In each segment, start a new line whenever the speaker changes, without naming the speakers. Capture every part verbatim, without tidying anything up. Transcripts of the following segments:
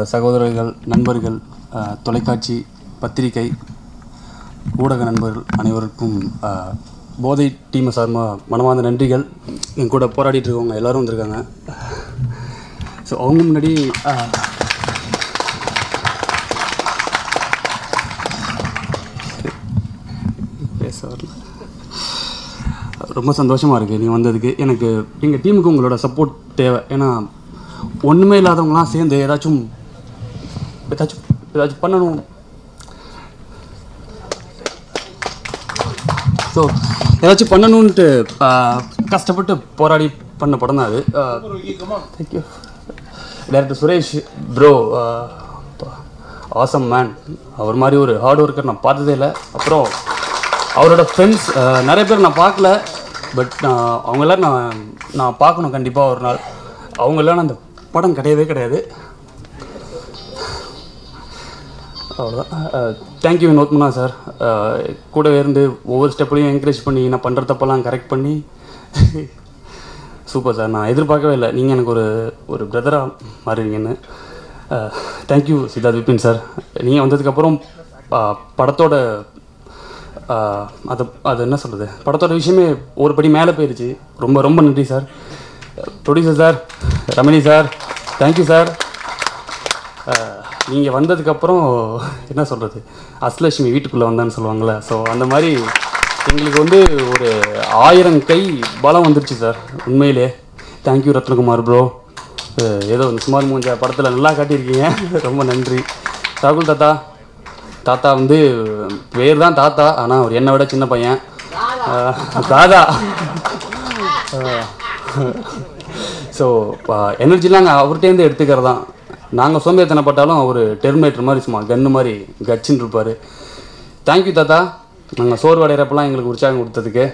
என்னோடய சகோதரர்கள், நண்பர்கள், தொலைக்காட்சி, பத்திரிகை, ஊடக நண்பர்கள் அனைவருக்கும் போதை டீமை சார்பாக மனமார்ந்த நன்றிகள். என் கூட போராடிட்டு இருக்கவங்க எல்லோரும் வந்திருக்காங்க. ஸோ அவங்க முன்னாடி பேச வரல. ரொம்ப சந்தோஷமாக இருக்குது நீங்கள் வந்ததுக்கு. எனக்கு எங்கள் டீமுக்கு உங்களோட சப்போர்ட் தேவை. ஏன்னா ஒன்றுமே இல்லாதவங்களாம் சேர்ந்து ஏதாச்சும் ஏதாச்சும் ஏதாச்சும் பண்ணணும். ஸோ ஏதாச்சும் பண்ணணுன்ட்டு கஷ்டப்பட்டு போராடி பண்ண படம் தான் அது. Thank you director Suresh bro, awesome man. அவர் மாதிரி ஒரு ஹார்ட் ஒர்க்கர் நான் பார்த்ததே இல்லை. அப்புறம் அவரோட ஃப்ரெண்ட்ஸ் நிறைய பேர் நான் பார்க்கல, பட் நான் அவங்க எல்லோரும் நான் நான் பார்க்கணும் கண்டிப்பாக ஒரு நாள். அவங்க எல்லாம் அந்த படம் கிடையவே கிடையாது. அவ்வளோதான். தேங்க்யூ வினோத்மனா சார், கூடவே இருந்து ஒவ்வொரு ஸ்டெப்லையும் என்கரேஜ் பண்ணி நான் பண்ணுற தப்பெல்லாம் கரெக்ட் பண்ணி சூப்பர் சார். நான் எதிர்பார்க்கவே இல்லை நீங்கள் எனக்கு ஒரு ஒரு பிரதராக மாறுவீங்கன்னு. Thank you Siddharth Vipin sir. நீங்கள் வந்ததுக்கப்புறம் படத்தோட அது அது என்ன சொல்கிறது, படத்தோட விஷயமே ஒரு படி மேலே போயிடுச்சு. ரொம்ப ரொம்ப நன்றி sir. Producer sir, Ramani sir, thank you sir. நீங்கள் வந்ததுக்கப்புறம் என்ன சொல்கிறது, அஸ்லட்சுமி வீட்டுக்குள்ளே வந்தான்னு சொல்லுவாங்கள்ல, ஸோ அந்த மாதிரி எங்களுக்கு வந்து ஒரு ஆயிரம் கை பலம் வந்துருச்சு சார் உண்மையிலே. Thank you Ratnakumar bro. ஏதோ இந்த சுமார் மூஞ்சா படத்தில் நல்லா காட்டியிருக்கீங்க, ரொம்ப நன்றி. ராகுல் தாத்தா, தாத்தா வந்து பேர் தான் தாத்தா, ஆனால் அவர் என்னை விட சின்ன பையன். தாதா ஸோ எனர்ஜிலாம் நாங்கள் அவர்கிட்டேருந்து எடுத்துக்கிறது தான். நாங்கள் சோம்பேத்தனப்பட்டாலும் அவர் டெர்மினேட்டர் மாதிரி சும்மா கன்று மாதிரி கட்சின்னு இருப்பார். தேங்க்யூ தாத்தா, நாங்கள் சோறு அடைகிறப்பெல்லாம் எங்களுக்கு உற்சாகம் கொடுத்ததுக்கு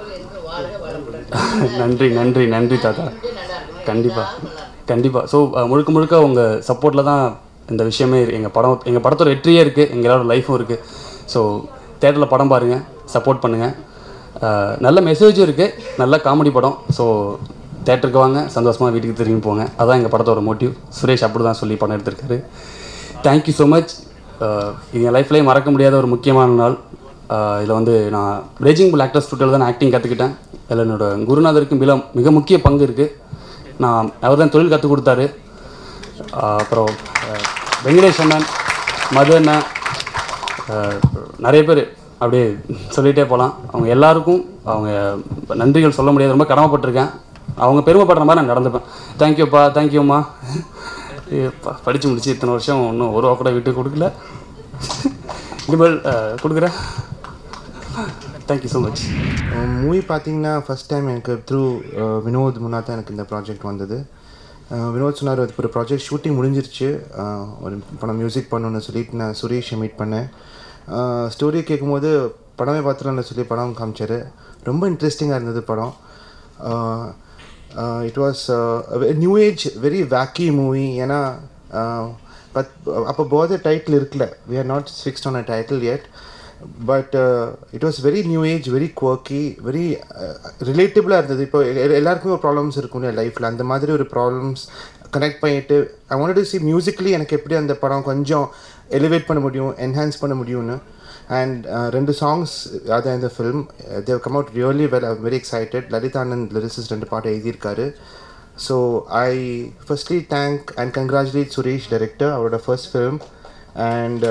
நன்றி நன்றி நன்றி தாத்தா. கண்டிப்பாக கண்டிப்பாக. ஸோ முழுக்க முழுக்க உங்கள் சப்போர்ட்டில் தான் இந்த விஷயமே எங்கள் படம் எங்கள் படத்தோட வெற்றியே இருக்குது, எங்களோட லைஃப்பும் இருக்குது. ஸோ தேட்டரில் படம் பாருங்கள், சப்போர்ட் பண்ணுங்கள். நல்ல மெசேஜும் இருக்குது, நல்ல காமெடி படம். ஸோ தேட்டருக்கு வாங்க, சந்தோஷமாக வீட்டுக்கு திரும்பி போங்க. அதுதான் எங்கள் படத்தோட மோட்டிவ். சுரேஷ் அப்படி தான் சொல்லி படம் எடுத்திருக்காரு. Thank you so much. இது என் லைஃப்லேயே மறக்க முடியாத ஒரு முக்கியமான நாள். இதில் வந்து நான் ரேஜிங் புல் ஆக்டர்ஸ் ஸ்டுடியோவில் தான் ஆக்டிங் கற்றுக்கிட்டேன். இதில் என்னோடய குருநாதருக்கு மிக மிக முக்கிய பங்கு இருக்குது. நான் அவர் தான் தொழில் கற்றுக் கொடுத்தாரு. அப்புறம் வெங்கடேஷ் அண்ணன், மது அண்ணன், நிறைய பேர் அப்படியே சொல்லிகிட்டே போகலாம். அவங்க எல்லாருக்கும் அவங்க நன்றிகள் சொல்ல முடியாது, ரொம்ப கடமைப்பட்டிருக்கேன். அவங்க பெருமைப்படுற மாதிரி நான் நடந்துப்பேன். தேங்க்யூப்பா, தேங்க்யூம்மா. படித்து முடிச்சு இத்தனை வருஷம் இன்னும் ஒரு ரூபா கூட வீட்டுக்கு கொடுக்கல, இனிமேல் கொடுக்குறேன். Thank you so much.
மூவி பார்த்தீங்கன்னா ஃபஸ்ட் டைம் எனக்கு த்ரூ வினோத் முன்னா தான் எனக்கு இந்த ப்ராஜெக்ட் வந்தது. வினோத் சொன்னார், அதுக்கு ஒரு ப்ராஜெக்ட் ஷூட்டிங் முடிஞ்சிருச்சு, ஒரு படம் மியூசிக் பண்ணணுன்னு சொல்லிட்டு நான் சுரேஷை மீட் பண்ணேன். ஸ்டோரி கேட்கும்போது படமே பார்த்துலான்னு சொல்லி படம் காமிச்சார். ரொம்ப இன்ட்ரெஸ்டிங்காக இருந்தது படம். It was new age very wacky movie. ஏன்னா பத் அப்போ போத டைட்டில் இருக்குல்ல, we are not fixed on a title yet, but it was very new age, very quirky, very ரிலேட்டபிளாக இருந்தது. இப்போ எல்லாருக்குமே ஒரு ப்ராப்ளம்ஸ் இருக்கும் இல்லையா லைஃப்பில், அந்த மாதிரி ஒரு ப்ராப்ளம்ஸ் கனெக்ட் பண்ணிவிட்டு I wanted to see musically எனக்கு எப்படி அந்த படம் கொஞ்சம் எலிவேட் பண்ண முடியும், என்ஹான்ஸ் பண்ண முடியும்னு. அண்ட் ரெண்டு சாங்ஸ் அதான் இந்த film, they've come out really well. I am very excited. Lalitha Anand lyricist ரெண்டு பாட்டு எழுதியிருக்காரு. So I firstly thank and congratulate Suresh director, அவரோட ஃபர்ஸ்ட் ஃபிலிம். அண்ட்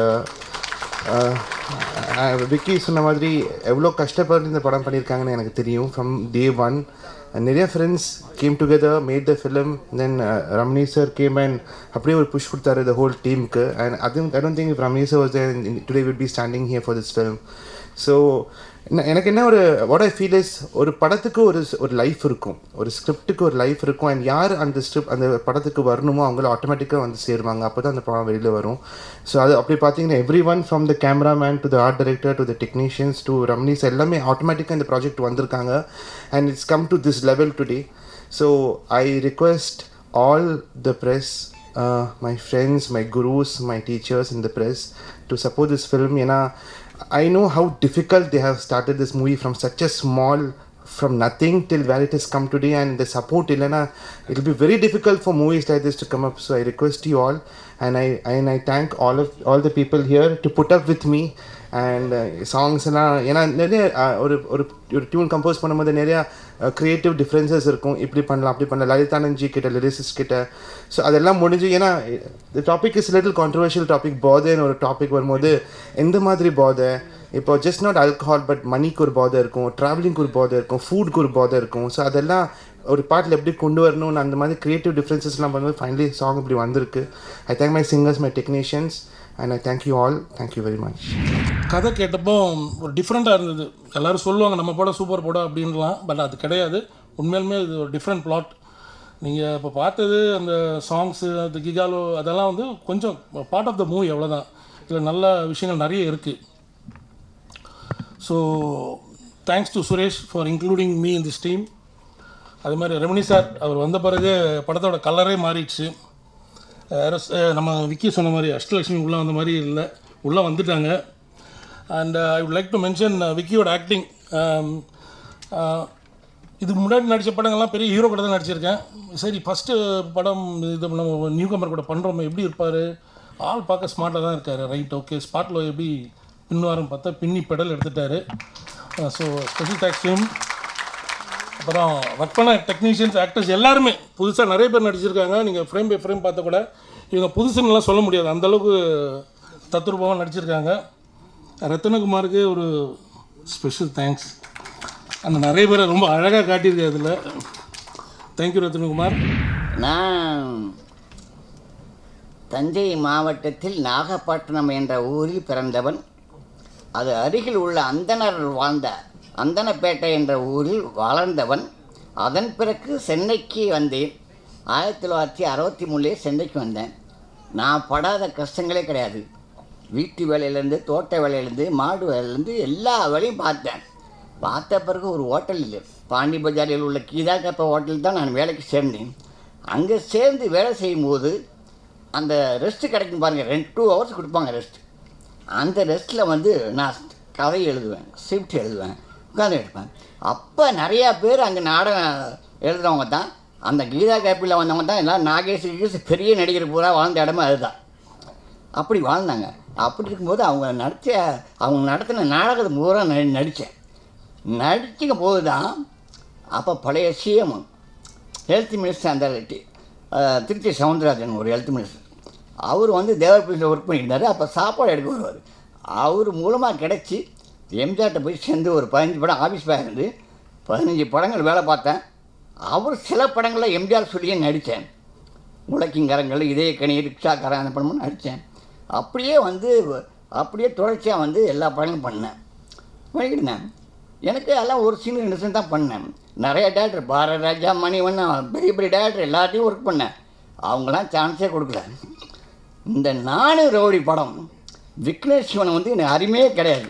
விக்கி சொன்ன மாதிரி எவ்வளோ கஷ்டப்பட்டு இந்த படம் பண்ணியிருக்காங்கன்னு எனக்கு தெரியும். ஃப்ரம் டே ஒன் நிறைய friends came together, made the film. Then Ramani sir came and அப்படியே ஒரு புஷ் கொடுத்தாரு த ஹோல் டீமுக்கு. அண்ட் அது I don't think if Ramani sir was there today would be standing here for this film. So எனக்கு என்ன ஒரு what I feel is, ஒரு படத்துக்கு ஒரு ஒரு லைஃப் இருக்கும், ஒரு ஸ்கிரிப்டுக்கு ஒரு லைஃப் இருக்கும். அண்ட் யார் அந்த ஸ்கிரிப்ட் அந்த படத்துக்கு வரணுமோ அவங்கள ஆட்டோமேட்டிக்காக வந்து சேருவாங்க, அப்போ தான் அந்த படம் வெளியில் வரும். ஸோ அது அப்படி பார்த்தீங்கன்னா every one from the cameraman to the art director to the technicians to ரம்னிஸ் எல்லாமே ஆட்டோமேட்டிக்காக இந்த ப்ராஜெக்ட் வந்திருக்காங்க. And it's come to this level today. So I request all the press, my friends, my crews, my teachers in the press to support this film. ஏன்னா I know how difficult they have started this movie from such a small, from nothing till where it has come today, and the support illana, it will be very difficult for movies like this to come up. So I request you all, and I and I thank all of all the people here to put up with me. And சாங்ஸ்லாம் ஏன்னா நிறைய ஒரு ஒரு ஒரு tune compose பண்ணும்போது நிறையா creative differences இருக்கும். இப்படி பண்ணலாம் அப்படி பண்ணலாம் லலிதானந்த்ஜி கிட்ட லிரிசிஸ்ட் கிட்ட. ஸோ அதெல்லாம் முடிஞ்சு ஏன்னா the topic is little controversial topic. போதைன்னு ஒரு டாபிக் வரும்போது எந்த மாதிரி போதை, இப்போ ஜஸ்ட் நாட் ஆல்கஹால் பட் மணிக்கு ஒரு போதை இருக்கும், ட்ராவலிங்க்கு ஒரு போதை இருக்கும், ஃபுட்க்கு ஒரு போதை இருக்கும். ஸோ அதெல்லாம் ஒரு பாட்டில் எப்படி கொண்டு வரணும்னு அந்த மாதிரி க்ரியேட்டிவ் டிஃப்ரென்சஸ்லாம் பண்ணும்போது ஃபைனலி சாங் இப்படி வந்திருக்கு. I thank my singers, my technicians, and I thank you all. Thank you very much.
கதை கேட்டப்போ ஒரு டிஃப்ரெண்ட்டாக இருந்தது. எல்லோரும் சொல்லுவாங்க நம்ம படம் சூப்பர் படம் அப்படின்லாம், பட் அது கிடையாது. உண்மையிலுமே இது ஒரு டிஃப்ரெண்ட் பிளாட். நீங்கள் இப்போ பார்த்தது அந்த சாங்ஸு, அந்த கிகாலோ, அதெல்லாம் வந்து கொஞ்சம் பார்ட் ஆஃப் த மூவி, அவ்வளோதான். இதில் நல்ல விஷயங்கள் நிறைய இருக்குது. So thanks to Suresh for including me in this team. அது மாதிரி ரமணி சார் அவர் வந்த பிறகு படத்தோட கலரே மாறிடுச்சு. நம்ம விக்கி சொன்ன மாதிரி அஷ்டலட்சுமி உள்ளே வந்த மாதிரி இல்லை, உள்ளே வந்துட்டாங்க. And I would like to mention விக்கியோட ஆக்டிங். இதுக்கு முன்னாடி நடித்த படங்கள்லாம் பெரிய ஹீரோ கூட தான் நடிச்சிருக்கேன். சரி, ஃபஸ்ட்டு படம் இது நம்ம நியூ கமர் கூட பண்ணுறோம், எப்படி இருப்பார், ஆள் பார்க்க ஸ்மார்ட்டாக தான் இருக்கார். ரைட், ஓகே, ஸ்பாட்டில் எப்படி பின்வாரம் பார்த்தா பின்னி பெடல் எடுத்துட்டார். So special thanks to him. அப்புறம் ஒர்க் பண்ண டெக்னீஷியன்ஸ், ஆக்டர்ஸ் எல்லாருமே புதுசாக நிறைய பேர் நடிச்சிருக்காங்க. நீங்கள் ஃப்ரேம் பை ஃப்ரேம் பார்த்தா கூட இவங்க புதுசுன்னெலாம் சொல்ல முடியாது, அந்தளவுக்கு தத்ரூபமாக நடிச்சிருக்காங்க. ரத்னகுமாருக்கு ஒரு ஸ்பெஷல் தேங்க்ஸ். அந்த நிறைய பேரை ரொம்ப அழகாக காட்டியிருக்கேன் அதில். தேங்க்யூ ரத்னகுமார்.
நான் தஞ்சை மாவட்டத்தில் நாகப்பட்டினம் என்ற ஊரில் பிறந்தவன். அது அருகில் உள்ள அந்தனர் வாழ்ந்த அந்தனப்பேட்டை என்ற ஊரில் வளர்ந்தவன். அதன் பிறகு சென்னைக்கு வந்தேன். ஆயிரத்தி தொள்ளாயிரத்தி அறுபத்தி மூணுலேயே சென்னைக்கு வந்தேன். நான் படாத கஷ்டங்களே கிடையாது. வீட்டு வேலையிலேருந்து, தோட்ட வேலையிலேருந்து, மாடு வேலையிலேருந்து எல்லா வேலையும் பார்த்தேன். பார்த்த பிறகு ஒரு ஹோட்டல் இல்லை, பாண்டி பஜாரில் உள்ள கீதா கப்ப ஹோட்டலில் தான் நான் வேலைக்கு சேர்ந்தேன். அங்கே சேர்ந்து வேலை செய்யும்போது அந்த ரெஸ்ட்டு கிடைக்கும் பாருங்கள், ரெண்டு டூ ஹவர்ஸ் கொடுப்பாங்க ரெஸ்ட். அந்த ரெஸ்ட்டில் வந்து நான் கதை எழுதுவேன், ஸ்கிரிப்ட் எழுதுவேன், உட்காந்து எடுப்பேன். அப்போ நிறையா பேர் அங்கே நாடகம் எழுதுகிறவங்க தான், அந்த கீதா கேப்பில் வந்தவங்க தான் எல்லாம் நாகேஷ் கீஸ் பெரிய நடிகர் பூரா வாழ்ந்த இடமே அதுதான். அப்படி வாழ்ந்தாங்க. அப்படி இருக்கும்போது அவங்க நடித்த அவங்க நடத்தின நாடகத்தை பூரா ந நடித்தேன் நடிக்கும் போது தான் அப்போ பழைய சிஎம் ஹெல்த் மினிஸ்டர் அந்த திருச்சி சவுந்தரராஜன் ஒரு ஹெல்த் மினிஸ்டர், அவர் வந்து தேவர்பீஸில் ஒர்க் பண்ணியிருந்தார். அப்போ சாப்பாடு எடுக்க வருவார். அவர் மூலமாக கிடச்சி எம்ஜிஆர்கிட்ட போய் சேர்ந்து ஒரு பதினஞ்சு படம் ஆஃபீஸ் பாய் இருந்து பதினஞ்சு படங்கள் வேலை பார்த்தேன். அவர் சில படங்களில் எம்ஜிஆர் சொல்லியே நடித்தேன். உலக்கிங்கரங்கள், இதய கனி, ரிக்ஷாக்காரன், அந்த படமும் நடித்தேன். அப்படியே வந்து அப்படியே தொடர்ச்சியாக வந்து எல்லா படங்களும் பண்ணேன் பண்ணிக்கிட்டேன். எனக்கு எல்லாம் ஒரு சீன் ரெண்டு சீன் தான் பண்ணேன். நிறைய டேரக்டர், பாரராஜா, மணிவண்ணா, பெரிய பெரிய டேரக்டர் எல்லாத்தையும் ஒர்க் பண்ணேன். அவங்களாம் சான்ஸே கொடுக்கல. இந்த நானு ரவுடி படம் விக்னேஷ் சிவன் வந்து எனக்கு அருமையே கிடையாது.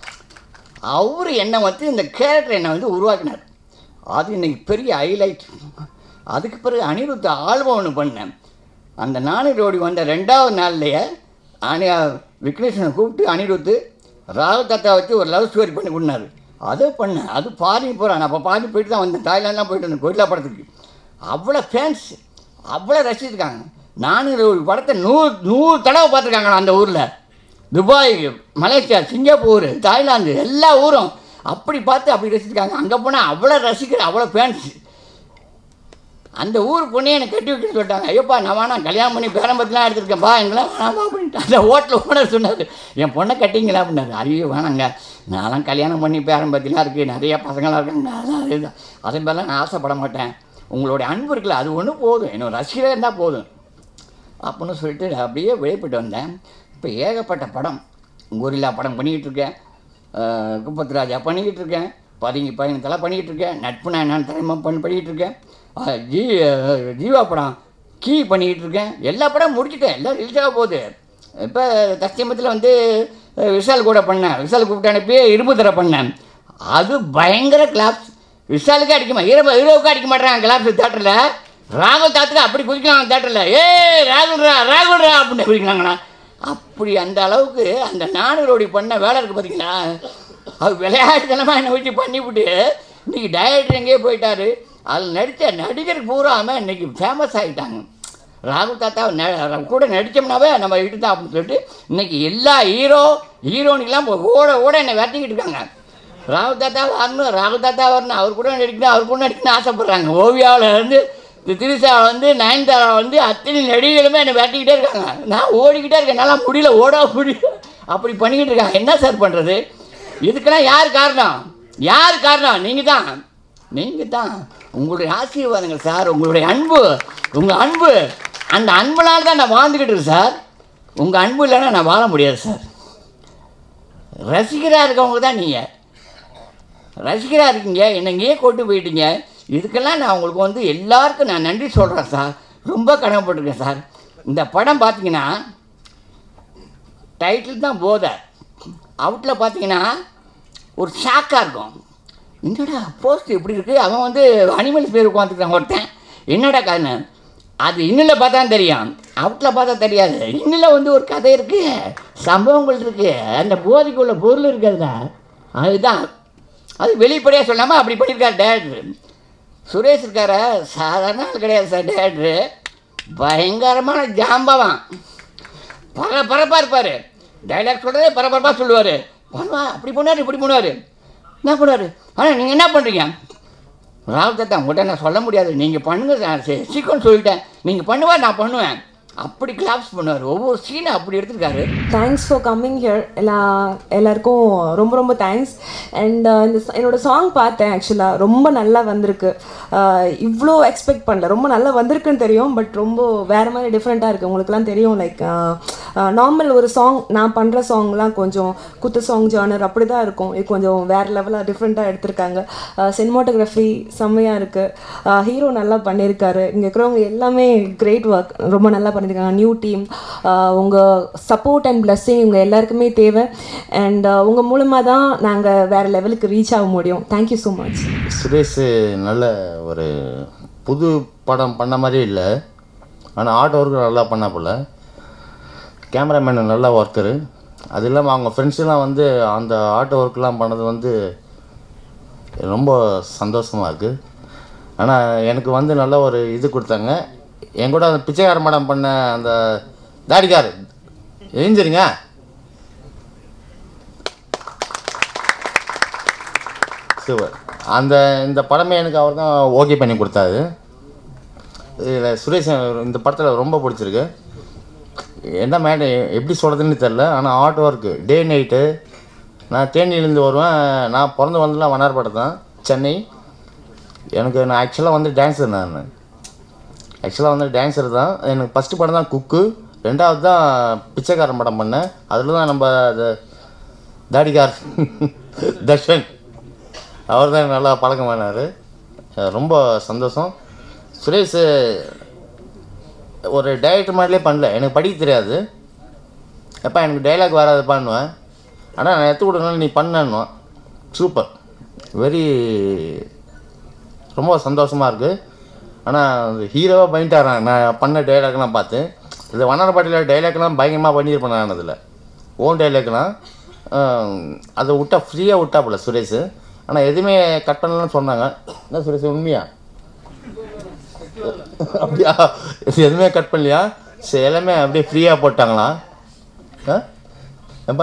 அவர் என்னை வந்து இந்த கேரக்டர் என்னை வந்து உருவாக்கினார். அது இன்றைக்கி பெரிய ஹைலைட். அதுக்கு பிறகு அனிருத் ஆல்பம் ஒன்று பண்ணேன். அந்த நானு ரவுடி வந்த ரெண்டாவது நாள்லையே அனி விக்னேஷனை கூப்பிட்டு அனிருத்து ராகுல் தாத்தா வச்சு ஒரு லவ் ஸ்டோரி பண்ணி கொடுனாரு. அதை பண்ணேன். அது பாதி போகிறான். அப்போ பாதி போயிட்டு தான் வந்தேன். தாய்லாண்ட்லாம் போயிட்டு வந்தேன் கோயிலா படத்துக்கு. அவ்வளோ ஃபேன்ஸ், அவ்வளோ ரசிச்சிருக்காங்க. நானு ரவுடி படத்தை நூறு நூறு தடவை பார்த்துருக்காங்களா அந்த ஊரில். துபாய், மலேசியா, சிங்கப்பூர், தாய்லாந்து எல்லா ஊரும் அப்படி பார்த்து அப்படி ரசிச்சிருக்காங்க. அங்கே போனால் அவ்வளோ ரசிக்கிற, அவ்வளோ ஃபேன்ஸ். அந்த ஊர் பொண்ணே என்னை கட்டி வைக்க சொல்லிட்டாங்க. ஐயோப்பா, நான் வேணா கல்யாணம் பண்ணி பேரம்பத்துலாம் எடுத்துருக்கேன்ப்பா, எங்களாம் வேணாம்ப்பா அப்படின்ட்டு அந்த ஹோட்டலில் ஓனர் சொன்னார். என் பொண்ணை கட்டிங்களா அப்படின்னாரு. ஐயோ வேணாங்க, நான்லாம் கல்யாணம் பண்ணி பேரம்பத்திலாம் இருக்குது, நிறையா பசங்களாம் இருக்காங்க, அதெல்லாம் அதுதான் அதே மாதிரிலாம் நான் ஆசைப்பட மாட்டேன். உங்களுடைய அன்பு இருக்குல்ல, அது ஒன்றும் போதும், என்னோட ரசிகரே இருந்தால் போதும் அப்படின்னு சொல்லிட்டு அப்படியே வெளிப்பட்டு வந்தேன். இப்போ ஏகப்பட்ட படம், கோரில்லா படம் பண்ணிக்கிட்டு இருக்கேன், குப்பத்ராஜா பண்ணிக்கிட்டு இருக்கேன், பதுங்கி பயணத்தெல்லாம் பண்ணிக்கிட்டு இருக்கேன், நட்பு நான் என்னன்னு தலைமை பண்ணி பண்ணிக்கிட்டு இருக்கேன், ஜீ ஜீவா படம் கீ பண்ணிக்கிட்டு இருக்கேன். எல்லா படம் முடிச்சுட்டேன், எல்லாம் ரிலீஸ் ஆக போகுது. இப்போ தற்சமயத்தில் வந்து விஷால் கூட பண்ணேன். விஷால் கூப்பிட்டு அனுப்பி இரும்பு தர பண்ணேன். அது பயங்கர கிளாப்ஸ். விஷாலுக்கே அடிக்குமா, ஹீரோ ஹீரோவுக்கு அடிக்க மாட்டேறாங்க கிளாப்ஸ் தேட்டரில். ராகுல் தாத்துக்கு அப்படி குதிக்கிறாங்க தேட்டரில். ஏ ராகுல்ரா ராகுல்ரா அப்படின்னு குதிக்கிறாங்கண்ணா. அப்படி அந்த அளவுக்கு அந்த நானூரோடி பண்ண வேலை இருக்குது பார்த்தீங்களா. அது விளையாட்டுத்தனமாக என்னை வச்சு பண்ணிவிட்டு இன்றைக்கி டைரக்டர் எங்கேயே போயிட்டார். அதில் நடித்த நடிகர் பூராமல் இன்றைக்கி ஃபேமஸ் ஆகிட்டாங்க. ராகுல் தாத்தா ந கூட நடித்தோம்னாவே நம்ம கிட்ட தான் அப்படின்னு சொல்லிட்டு இன்றைக்கி எல்லா ஹீரோ ஹீரோனிக்கெலாம் ஓட ஓட என்னை விரட்டிக்கிட்டு இருக்காங்க. ராகுல் தாத்தா வரணும், ராகுல் தாத்தா வரணும், அவர் கூட நடிக்கணும், அவர் கூட நடிக்கணும்னு ஆசைப்பட்றாங்க. ஓவியாவில் வந்து திரிசாவில் வந்து நயன்தாரா வந்து அத்தனை நடிகைகளுமே என்னை விரட்டிக்கிட்டே இருக்காங்க. நான் ஓடிக்கிட்டே இருக்கேன், நல்லா முடியல, ஓட முடியல, அப்படி பண்ணிக்கிட்டு இருக்காங்க. என்ன சார் பண்ணுறது? இதுக்கெல்லாம் யார் காரணம்? யார் காரணம்? நீங்கள் தான், நீங்கள் தான். உங்களுடைய ஆசீர்வாதங்கள் சார், உங்களுடைய அன்பு, உங்கள் அன்பு, அந்த அன்புனால தான் நான் வாழ்ந்துக்கிட்டு இருக்கேன் சார். உங்கள் அன்பு இல்லைன்னா நான் வாழ முடியாது சார். ரசிகராக இருக்கவங்க தான் நீங்கள், ரசிகராக இருக்கீங்க, என்னை இங்கேயே கொண்டு போயிட்டீங்க. இதுக்கெல்லாம் நான் உங்களுக்கு வந்து எல்லாருக்கும் நான் நன்றி சொல்கிறேன் சார். ரொம்ப கடமைப்பட்டிருக்கேன் சார். இந்த படம் பார்த்தீங்கன்னா டைட்டில் தான் போதை, அவுட்டில் பார்த்தீங்கன்னா ஒரு ஷாக்காக இருக்கும். என்னடா போஸ்ட் எப்படி இருக்குது, அவன் வந்து அனிமல்ஸ் பேர் உட்காந்துக்கிறான் ஒருத்தன், என்னடா கதை. அது இன்னில் பார்த்தா தெரியும், அவுட்டில் பார்த்தா தெரியாது. இன்னில் வந்து ஒரு கதை இருக்குது, சம்பவங்கள் இருக்குது, அந்த போதைக்குள்ள பொருள் இருக்குதுங்க. அதுதான் அது வெளிப்படையாக சொல்லாமல் அப்படி பண்ணியிருக்காரு டேரக்டர். சுரேஷ் இருக்கார சாதாரண ஆள் கிடையாது சார். டேரக்டரு பயங்கரமான ஜாம்பவான், பரபரப்பாக இருப்பார். டைலாக் சொல்கிறதே பரபரப்பாக சொல்லுவார். பண்ணுவா அப்படி பண்ணுவார், இப்படி பண்ணுவார், என்ன பண்ணுவார். ஆனால் நீங்கள் என்ன பண்ணுறீங்க? ராகுல் தாத்தா உங்கள்கிட்ட நான் சொல்ல முடியாது, நீங்கள் பண்ணுங்கள், சீக்கிரம் சொல்லிட்டேன், நீங்கள் பண்ணுவார், நான் பண்ணுவேன், அப்படி கிளாப்ஸ் பண்ணுவார். ஒவ்வொரு சீனை அப்படி எடுத்துருக்காரு.
Thanks for coming here. எல்லா எல்லாருக்கும் ரொம்ப ரொம்ப தேங்க்ஸ். அண்ட் இந்த என்னோடய சாங் பார்த்தேன், ஆக்சுவலாக ரொம்ப நல்லா வந்திருக்கு. இவ்வளோ எக்ஸ்பெக்ட் பண்ணல, ரொம்ப நல்லா வந்திருக்குன்னு தெரியும், பட் ரொம்ப வேறு மாதிரி டிஃப்ரெண்ட்டாக இருக்குது. உங்களுக்குலாம் தெரியும், லைக் நார்மல் ஒரு சாங், நான் பண்ணுற சாங்லாம் கொஞ்சம் குத்து சாங் ஜானர் அப்படி தான் இருக்கும். இது கொஞ்சம் வேறு லெவலாக டிஃப்ரெண்ட்டாக எடுத்திருக்காங்க. சினிமாட்டோகிராஃபி செம்மையாக இருக்குது, ஹீரோ நல்லா பண்ணியிருக்காரு, இங்கே இருக்கிறவங்க எல்லாமே கிரேட் ஒர்க், ரொம்ப நல்லா பண்ணியிருக்காங்க. நியூ டீம், உங்கள் சப்போர்ட் அண்ட் பிளஸ்ஸிங் இவங்க எல்லாருக்குமே தேவை. அண்ட் உங்கள் மூலமாக தான் நாங்கள் வேறு லெவலுக்கு ரீச் ஆக முடியும். Thank you so much.
சுரேஷ் நல்ல ஒரு புது படம் பண்ண மாதிரி இல்லை, ஆனால் ஆர்ட் ஒர்க்கு நல்லா பண்ண போல். கேமராமேன் நல்லா ஒர்க்கரு, அது இல்லாமல் அவங்க ஃப்ரெண்ட்ஸெலாம் வந்து அந்த ஆர்ட் ஒர்க்லாம் பண்ணது வந்து ரொம்ப சந்தோஷமாக இருக்குது. ஆனால் எனக்கு வந்து நல்ல ஒரு இது கொடுத்தாங்க. என் கூட அந்த பிச்சைக்கார மேடம் பண்ண அந்த தாடிக்கார் எழுந்திருங்க, சூப்பர். அந்த இந்த படமே எனக்கு அவர் தான் ஓகே பண்ணி கொடுத்தாரு. இதில் சுரேஷ் இந்த படத்தில் ரொம்ப பிடிச்சிருக்கு. என்ன மேடம் எப்படி சொல்கிறதுன்னு தெரில, ஆனால் ஆர்ட் ஒர்க்கு டே நைட்டு. நான் தேனியிலேருந்து வருவேன், நான் பிறந்து வந்துலாம் வண்ணாரப்பேட்டை தான், சென்னை. எனக்கு நான் ஆக்சுவலாக வந்து டான்ஸர், நான் ஆக்சுவலாக வந்து டான்ஸர் தான். எனக்கு ஃபஸ்ட்டு படம் தான் குக்கு, ரெண்டாவது தான் பிச்சைக்காரன் படம் பண்ணேன். அதில் தான் நம்ம தாடிக்கார் தர்ஷன் அவர் தான் நல்லா பழக்கமானார். ரொம்ப சந்தோஷம். சுரேஷ் ஒரு டைரக்டர் மாதிரிலே பண்ணல, எனக்கு படிக்க தெரியாது. எப்போ எனக்கு டைலாக் வராது பண்ணுவேன், ஆனால் நான் எடுத்து கொடுக்கணும் நீ பண்ணேன்னுவேன். சூப்பர், வெரி ரொம்ப சந்தோஷமாக இருக்குது. ஆனால் ஹீரோவாக பண்ணிட்டாரான் நான் பண்ண டைலாக்லாம் பார்த்து. இது வண்ணாரப்பேட்டையில் டைலாக்லாம் பயங்கரமாக பண்ணியிருப்பேன் நான். அதில் ஓன் டைலாக்லாம் அதை விட்டா ஃப்ரீயாக விட்டா போல சுரேஷ். ஆனால் எதுவுமே கட் பண்ணலன்னு சொன்னாங்க. என்ன சுரேஷ் உண்மையா? அப்படியா? எதுவுமே கட் பண்ணலையா? சரி, எல்லாமே அப்படியே ஃப்ரீயாக போட்டாங்களா? ஆ ஏப்பா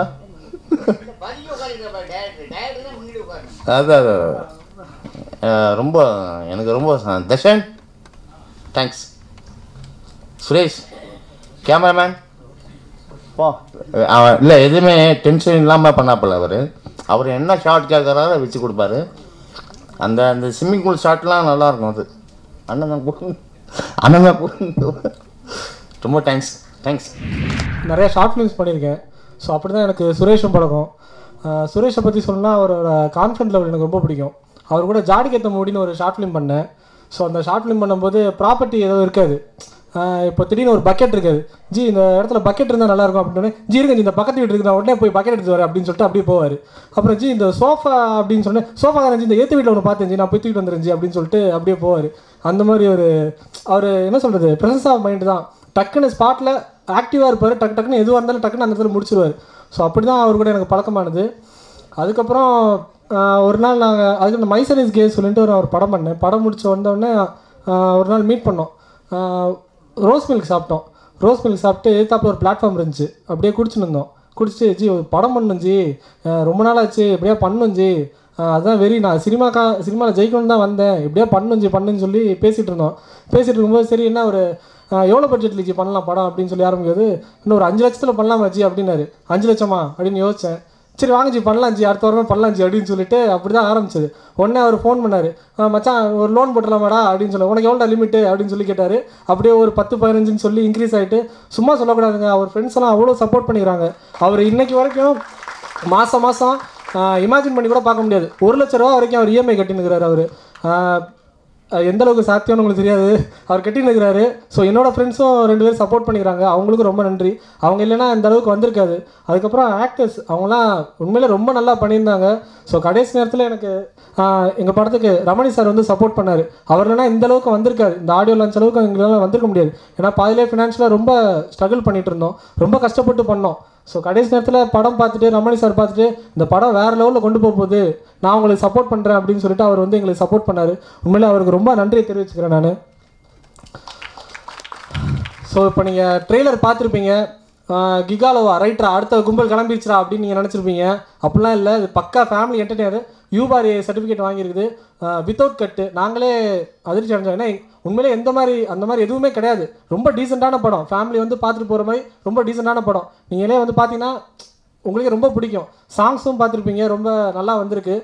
அதான் அதான் ரொம்ப எனக்கு ரொம்ப தர்ஷன் தேங்க்ஸ். சுரேஷ் கேமராமேன் போ, அவன் இல்லை எதுவுமே டென்ஷன் இல்லாமல் பண்ணாப்பில்ல அவர். அவர் என்ன ஷார்ட் கேட்குறாரோ வச்சு கொடுப்பாரு. அந்த அந்த ஸ்விம்மிங் பூல் ஷார்ட்லாம் நல்லாயிருக்கும். அது அண்ணன் தான் கூட்டு அண்ணன் தான் கூட்டு ரொம்ப தேங்க்ஸ் தேங்க்ஸ்.
நிறையா ஷார்ட் ஃபிலிம்ஸ் பண்ணியிருக்கேன். ஸோ அப்படி தான் எனக்கு சுரேஷும் பழக்கம். சுரேஷை பற்றி சொல்லணும்னா அவரோட கான்ஃபிடன்ட் லெவல் எனக்கு ரொம்ப பிடிக்கும். அவர் கூட ஜாடிக்கேத்த மூடின்னு ஒரு ஷார்ட் ஃபிலிம் பண்ணேன். ஸோ அந்த ஷார்ட் ஃபிலிம் பண்ணும்போது ப்ராப்பர்ட்டி ஏதோ இருக்காது. இப்போ திடீர்னு ஒரு பக்கெட் இருக்காது, ஜி இந்த இடத்துல பக்கெட் இருந்தால் நல்லாயிருக்கும் அப்படின்னு, ஜி இருங்க இந்த பக்கத்து வீட்டு இருக்கு, நான் உடனே போய் பக்கெட் எடுத்து வரேன் அப்படின்னு சொல்லிட்டு அப்படியே போவார். அப்புறம் ஜி இந்த சோஃபா அப்படின்னு சொன்னேன், சோஃபா கரைஞ்சி இந்த ஏற்று வீட்டில் ஒன்று பார்த்தேன் ஜி, நான் போய் தூக்கிட்டு வந்துருந்துச்சி அப்படின்னு சொல்லிட்டு அப்படியே போவார். அந்த மாதிரி ஒரு அவர் என்ன சொல்கிறது ப்ரெசன்ஸ் ஆஃப் மைண்டு தான். டக்குன்னு ஸ்பாட்டில் ஆக்டிவாக இருப்பார், டக்கு டக்குன்னு எதுவாக இருந்தாலும் டக்குன்னு அந்த இடத்துல முடிச்சிருவார். ஸோ அப்படி தான் அவர் கூட எனக்கு பழக்கமானது. அதுக்கப்புறம் ஒரு நாள் நாங்கள் அதுக்கு இந்த மைசரிஸ் கேஸ் சொல்லிட்டு ஒரு ஒரு படம் பண்ணேன். படம் முடிச்சு வந்தோடனே ஒரு நாள் மீட் பண்ணோம். ரோஸ் மில்க் சாப்பிட்டோம். ரோஸ் மில்க் சாப்பிட்டு எதிர்த்தாப்புல ஒரு பிளாட்ஃபார்ம் இருந்துச்சு, அப்படியே குடிச்சுன்னு இருந்தோம். குடிச்சிட்டு ஜி ஒரு படம் பண்ணணும் ஜி, ரொம்ப நாள் ஆச்சு, எப்படியா பண்ணணும் ஜி, அதுதான் வெறி, நான் சினிமாக்கா சினிமாவில் ஜெயிக்கணும்னு தான் வந்தேன், எப்படியா பண்ணணும் ஜி பண்ணுன்னு சொல்லி பேசிகிட்டு இருந்தோம். பேசிகிட்டு இருக்கும்போது சரி என்ன ஒரு எவ்வளோ பட்ஜெட்டில் ஜி பண்ணலாம் படம் அப்படின்னு சொல்லி ஆரம்பிக்கிறது. இன்னும் ஒரு அஞ்சு லட்சத்தில் பண்ணலாமா ஜி அப்படின்னாரு. அஞ்சு லட்சமா அப்படின்னு யோசித்தேன். சரி வாங்க ஜி பண்ணலாம் ஜி, அடுத்த வாரமே பண்ணலாம் ஜி அப்படின்னு சொல்லிட்டு அப்படி தான் ஆரம்பிச்சது. உடனே அவர் ஃபோன் பண்ணார், மச்சான் ஒரு லோன் போட்டுடலாமாடா அப்படின்னு சொல்லி, உனக்கு எவ்வளோ லிமிட்டு அப்படின்னு சொல்லி கேட்டார். அப்படியே ஒரு பத்து பதினஞ்சுன்னு சொல்லி இன்க்ரீஸ் ஆகிட்டு, சும்மா சொல்லக்கூடாதுங்க, அவர் ஃப்ரெண்ட்ஸ் எல்லாம் அவ்வளோ சப்போர்ட் பண்ணிக்கிறாங்க. அவர் இன்றைக்கி வரைக்கும் மாதம் மாதம் இமேஜின் பண்ணி கூட பார்க்க முடியாது, ஒரு லட்ச ரூபா வரைக்கும் அவர் இஎம்ஐ கட்டினுக்கிறார். அவர் எந்த அளவுக்கு சாத்தியம்னு உங்களுக்கு தெரியாது, அவர் கட்டின்னு இருக்கிறாரு. ஸோ என்னோடய ஃப்ரெண்ட்ஸும் ரெண்டு பேரும் சப்போர்ட் பண்ணிக்கிறாங்க, அவங்களுக்கும் ரொம்ப நன்றி. அவங்க இல்லைன்னா இந்த அளவுக்கு வந்திருக்காது. அதுக்கப்புறம் ஆக்டர்ஸ் அவங்களாம் உண்மையிலே ரொம்ப நல்லா பண்ணியிருந்தாங்க. ஸோ கடைசி நேரத்தில் எனக்கு எங்கள் படத்துக்கு ரமணி சார் வந்து சப்போர்ட் பண்ணார். அவர் இல்லைனா இந்த அளவுக்கு வந்திருக்காரு, இந்த ஆடியோ லான்ச் அளவுக்கு எங்களால் வந்திருக்க முடியாது. ஏன்னா பாதிலே ஃபினான்ஷியலாக ரொம்ப ஸ்ட்ரகிள் பண்ணிகிட்டு இருந்தோம், ரொம்ப கஷ்டப்பட்டு பண்ணோம். ஸோ கடைசி நேரத்தில் படம் பார்த்துட்டு ரமணி சார் பார்த்துட்டு இந்த படம் வேறு லெவலில் கொண்டு போக போகுது, நான் உங்களுக்கு சப்போர்ட் பண்ணுறேன் அப்படின்னு சொல்லிட்டு அவர் வந்து எங்களுக்கு சப்போர்ட் பண்ணார். உண்மையிலே அவருக்கு ரொம்ப நன்றியை தெரிவிச்சுக்கிறேன் நான். ஸோ இப்போ நீங்கள் ட்ரெய்லர் பார்த்துருப்பீங்க, கிகாலோவா ரைட்டரா அடுத்த கும்பல் கிளம்பிடுச்சுரா அப்படின்னு நீங்கள் நினச்சிருப்பீங்க. அப்படிலாம் இல்லை, இது பக்கா ஃபேமிலி என்டர்டெய்னர். யூபாரி சர்டிஃபிகேட் வாங்கியிருக்குது, வித்தவுட் கட்டு. நாங்களே அதிர்ச்சி அடைஞ்சோம், ஏன்னா உண்மையிலே எந்த மாதிரி அந்த மாதிரி எதுவுமே கிடையாது. ரொம்ப டீசெண்டான படம், ஃபேமிலி வந்து பார்த்துட்டு போகிற மாதிரி ரொம்ப டீசெண்டான படம். நீங்களே வந்து பார்த்தீங்கன்னா உங்களுக்கு ரொம்ப பிடிக்கும். சாங்ஸும் பார்த்துருப்பீங்க, ரொம்ப நல்லா வந்திருக்கு.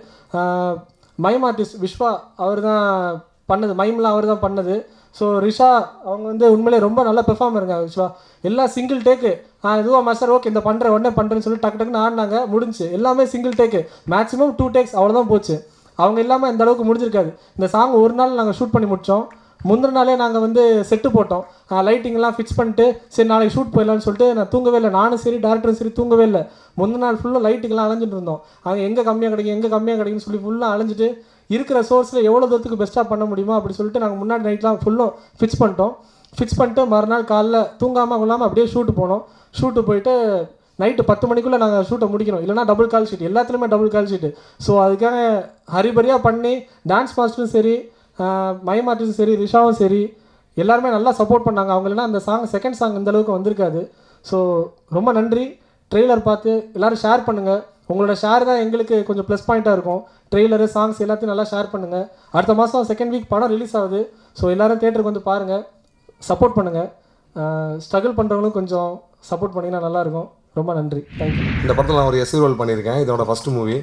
மைம் ஆர்டிஸ்ட் விஸ்வா அவர் தான் பண்ணது, மைம்லாம் அவர் தான் பண்ணது. ஸோ ரிஷா அவங்க வந்து உண்மையிலே ரொம்ப நல்லா பெர்ஃபார்மருங்க விஸ்வா. எல்லா சிங்கிள் டேக்கு இதுவாக மாஸ்டர் ஓகே இந்த பண்ணுறேன் உடனே பண்ணுறேன்னு சொல்லி டக்கு டக்குன்னு ஆடினாங்க, முடிஞ்சு. எல்லாமே single take, maximum two takes அவ்வளோதான் போச்சு. அவங்க இல்லாமல் இந்த அளவுக்கு முடிஞ்சிருக்காது. இந்த சாங் ஒரு நாள் நாங்கள் ஷூட் பண்ணி முடித்தோம். முந்தின நாளே நாங்கள் வந்து செட்டு போட்டோம், லைட்டிங்லாம் ஃபிக்ஸ் பண்ணிட்டு சரி நாளைக்கு ஷூட் போயிடலான்னு சொல்லிட்டு நான் தூங்கவே இல்லை. நானும் சரி டேரக்டரும் சரி தூங்கவே இல்லை. முந்தின நாள் ஃபுல்லாக லைட்டுக்கெல்லாம் அலைஞ்சிட்டு இருந்தோம். அங்கே எங்கே கம்மியாக கிடைக்கும் எங்கே கம்மியாக கிடைக்குன்னு சொல்லி ஃபுல்லாக அலைஞ்சிட்டு இருக்கிற சோர்ஸில் எவ்வளோ தூரத்துக்கு பெஸ்ட்டாக பண்ண முடியுமோ அப்படி சொல்லிட்டு நாங்கள் முன்னாடி நைட்லாம் ஃபுல்லும் ஃபிக்ஸ் பண்ணிட்டோம். ஃபிக்ஸ் பண்ணிட்டு மறுநாள் காலைல தூங்காமல் கொள்ளாமல் அப்படியே ஷூட்டு போனோம். ஷூட்டு போயிட்டு நைட்டு பத்து மணிக்குள்ளே நாங்கள் ஷூட்டை முடிக்கணும், இல்லைனா டபுள் கால் ஷீட், எல்லாத்துலேயுமே டபுள் கால் ஷீட்டு. ஸோ அதுக்காக ஹரிபரியாக பண்ணி டான்ஸ் மாஸ்டரும் சரி மைம் ஆர்டிஸ்டும் சரி ரிஷாவும் சரி எல்லாருமே நல்லா சப்போர்ட் பண்ணாங்க. அவங்க இல்லைனா அந்த சாங் செகண்ட் சாங் இந்த அளவுக்கு வந்திருக்காது. ஸோ ரொம்ப நன்றி. ட்ரெய்லர் பார்த்து எல்லோரும் ஷேர் பண்ணுங்கள், உங்களோட ஷேர் தான் எங்களுக்கு கொஞ்சம் ப்ளஸ் பாயிண்ட்டாக இருக்கும். ட்ரெய்லரு சாங்ஸ் எல்லாத்தையும் நல்லா ஷேர் பண்ணுங்கள். அடுத்த மாதம் செகண்ட் வீக் படம் ரிலீஸ் ஆகுது. ஸோ எல்லோரும் தேட்டருக்கு வந்து பாருங்கள், சப்போர்ட் பண்ணுங்கள். ஸ்ட்ரகிள் பண்ணுறவங்களும் கொஞ்சம் சப்போர்ட் பண்ணிங்கன்னா நல்லாயிருக்கும். ரொம்ப நன்றி, தேங்க்யூ.
இந்த படத்தில் நான் ஒரு எஸ்சி ரோல் பண்ணியிருக்கேன், இதோட first movie.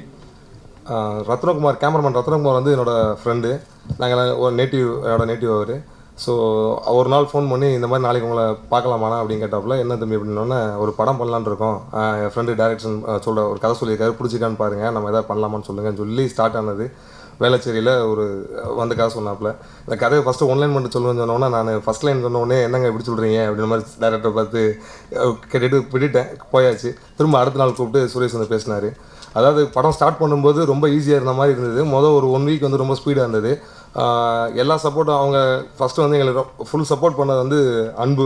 Ratnakumar cameraman Ratnakumar வந்து என்னோடய ஃப்ரெண்டு, நாங்கள் ஒரு நேட்டிவ் என்னோட நேட்டிவ் அவர். ஸோ ஒரு நாள் ஃபோன் பண்ணி இந்த மாதிரி நாளைக்கு உங்களை பார்க்கலாமாண்ணா அப்படின்னு கேட்டாப்புல, என்ன தம்பி அப்படின்னோடனே ஒரு படம் பண்ணலான்னு இருக்கோம், என் ஃப்ரெண்டு டேரக்ஷன் சொல்ல ஒரு கதை சொல்லியிருக்காரு, பிடிச்சிக்கான்னு பாருங்கள், நம்ம எதாவது பண்ணலாமான்னு சொல்லுங்கன்னு சொல்லி ஸ்டார்ட் ஆனது. வேளச்சேரியில் ஒரு வந்து கதை சொன்னாப்புல. இந்த கதையை ஃபஸ்ட்டு ஒன்லைன் பண்ணிட்டு சொல்லுவேன்னு சொன்னோன்னா நான் ஃபஸ்ட் லைன் சொன்னோடனே என்னங்க எப்படி சொல்கிறீங்க அப்படின்ற மாதிரி டேரக்டரை பார்த்து கேட்டுட்டு விட்டுட்டேன், போயாச்சு. திரும்ப அடுத்த நாள் கூப்பிட்டு சுரேஷ் வந்து பேசினார். அதாவது படம் ஸ்டார்ட் பண்ணும்போது ரொம்ப ஈஸியாக இருந்த மாதிரி இருந்தது. மொதல் ஒரு ஒன் வீக் வந்து ரொம்ப ஸ்பீடாக இருந்தது. எல்லா சப்போர்ட்டும் அவங்க ஃபஸ்ட்டு வந்து எங்களுக்கு ஃபுல் சப்போர்ட் பண்ணது வந்து அன்பு.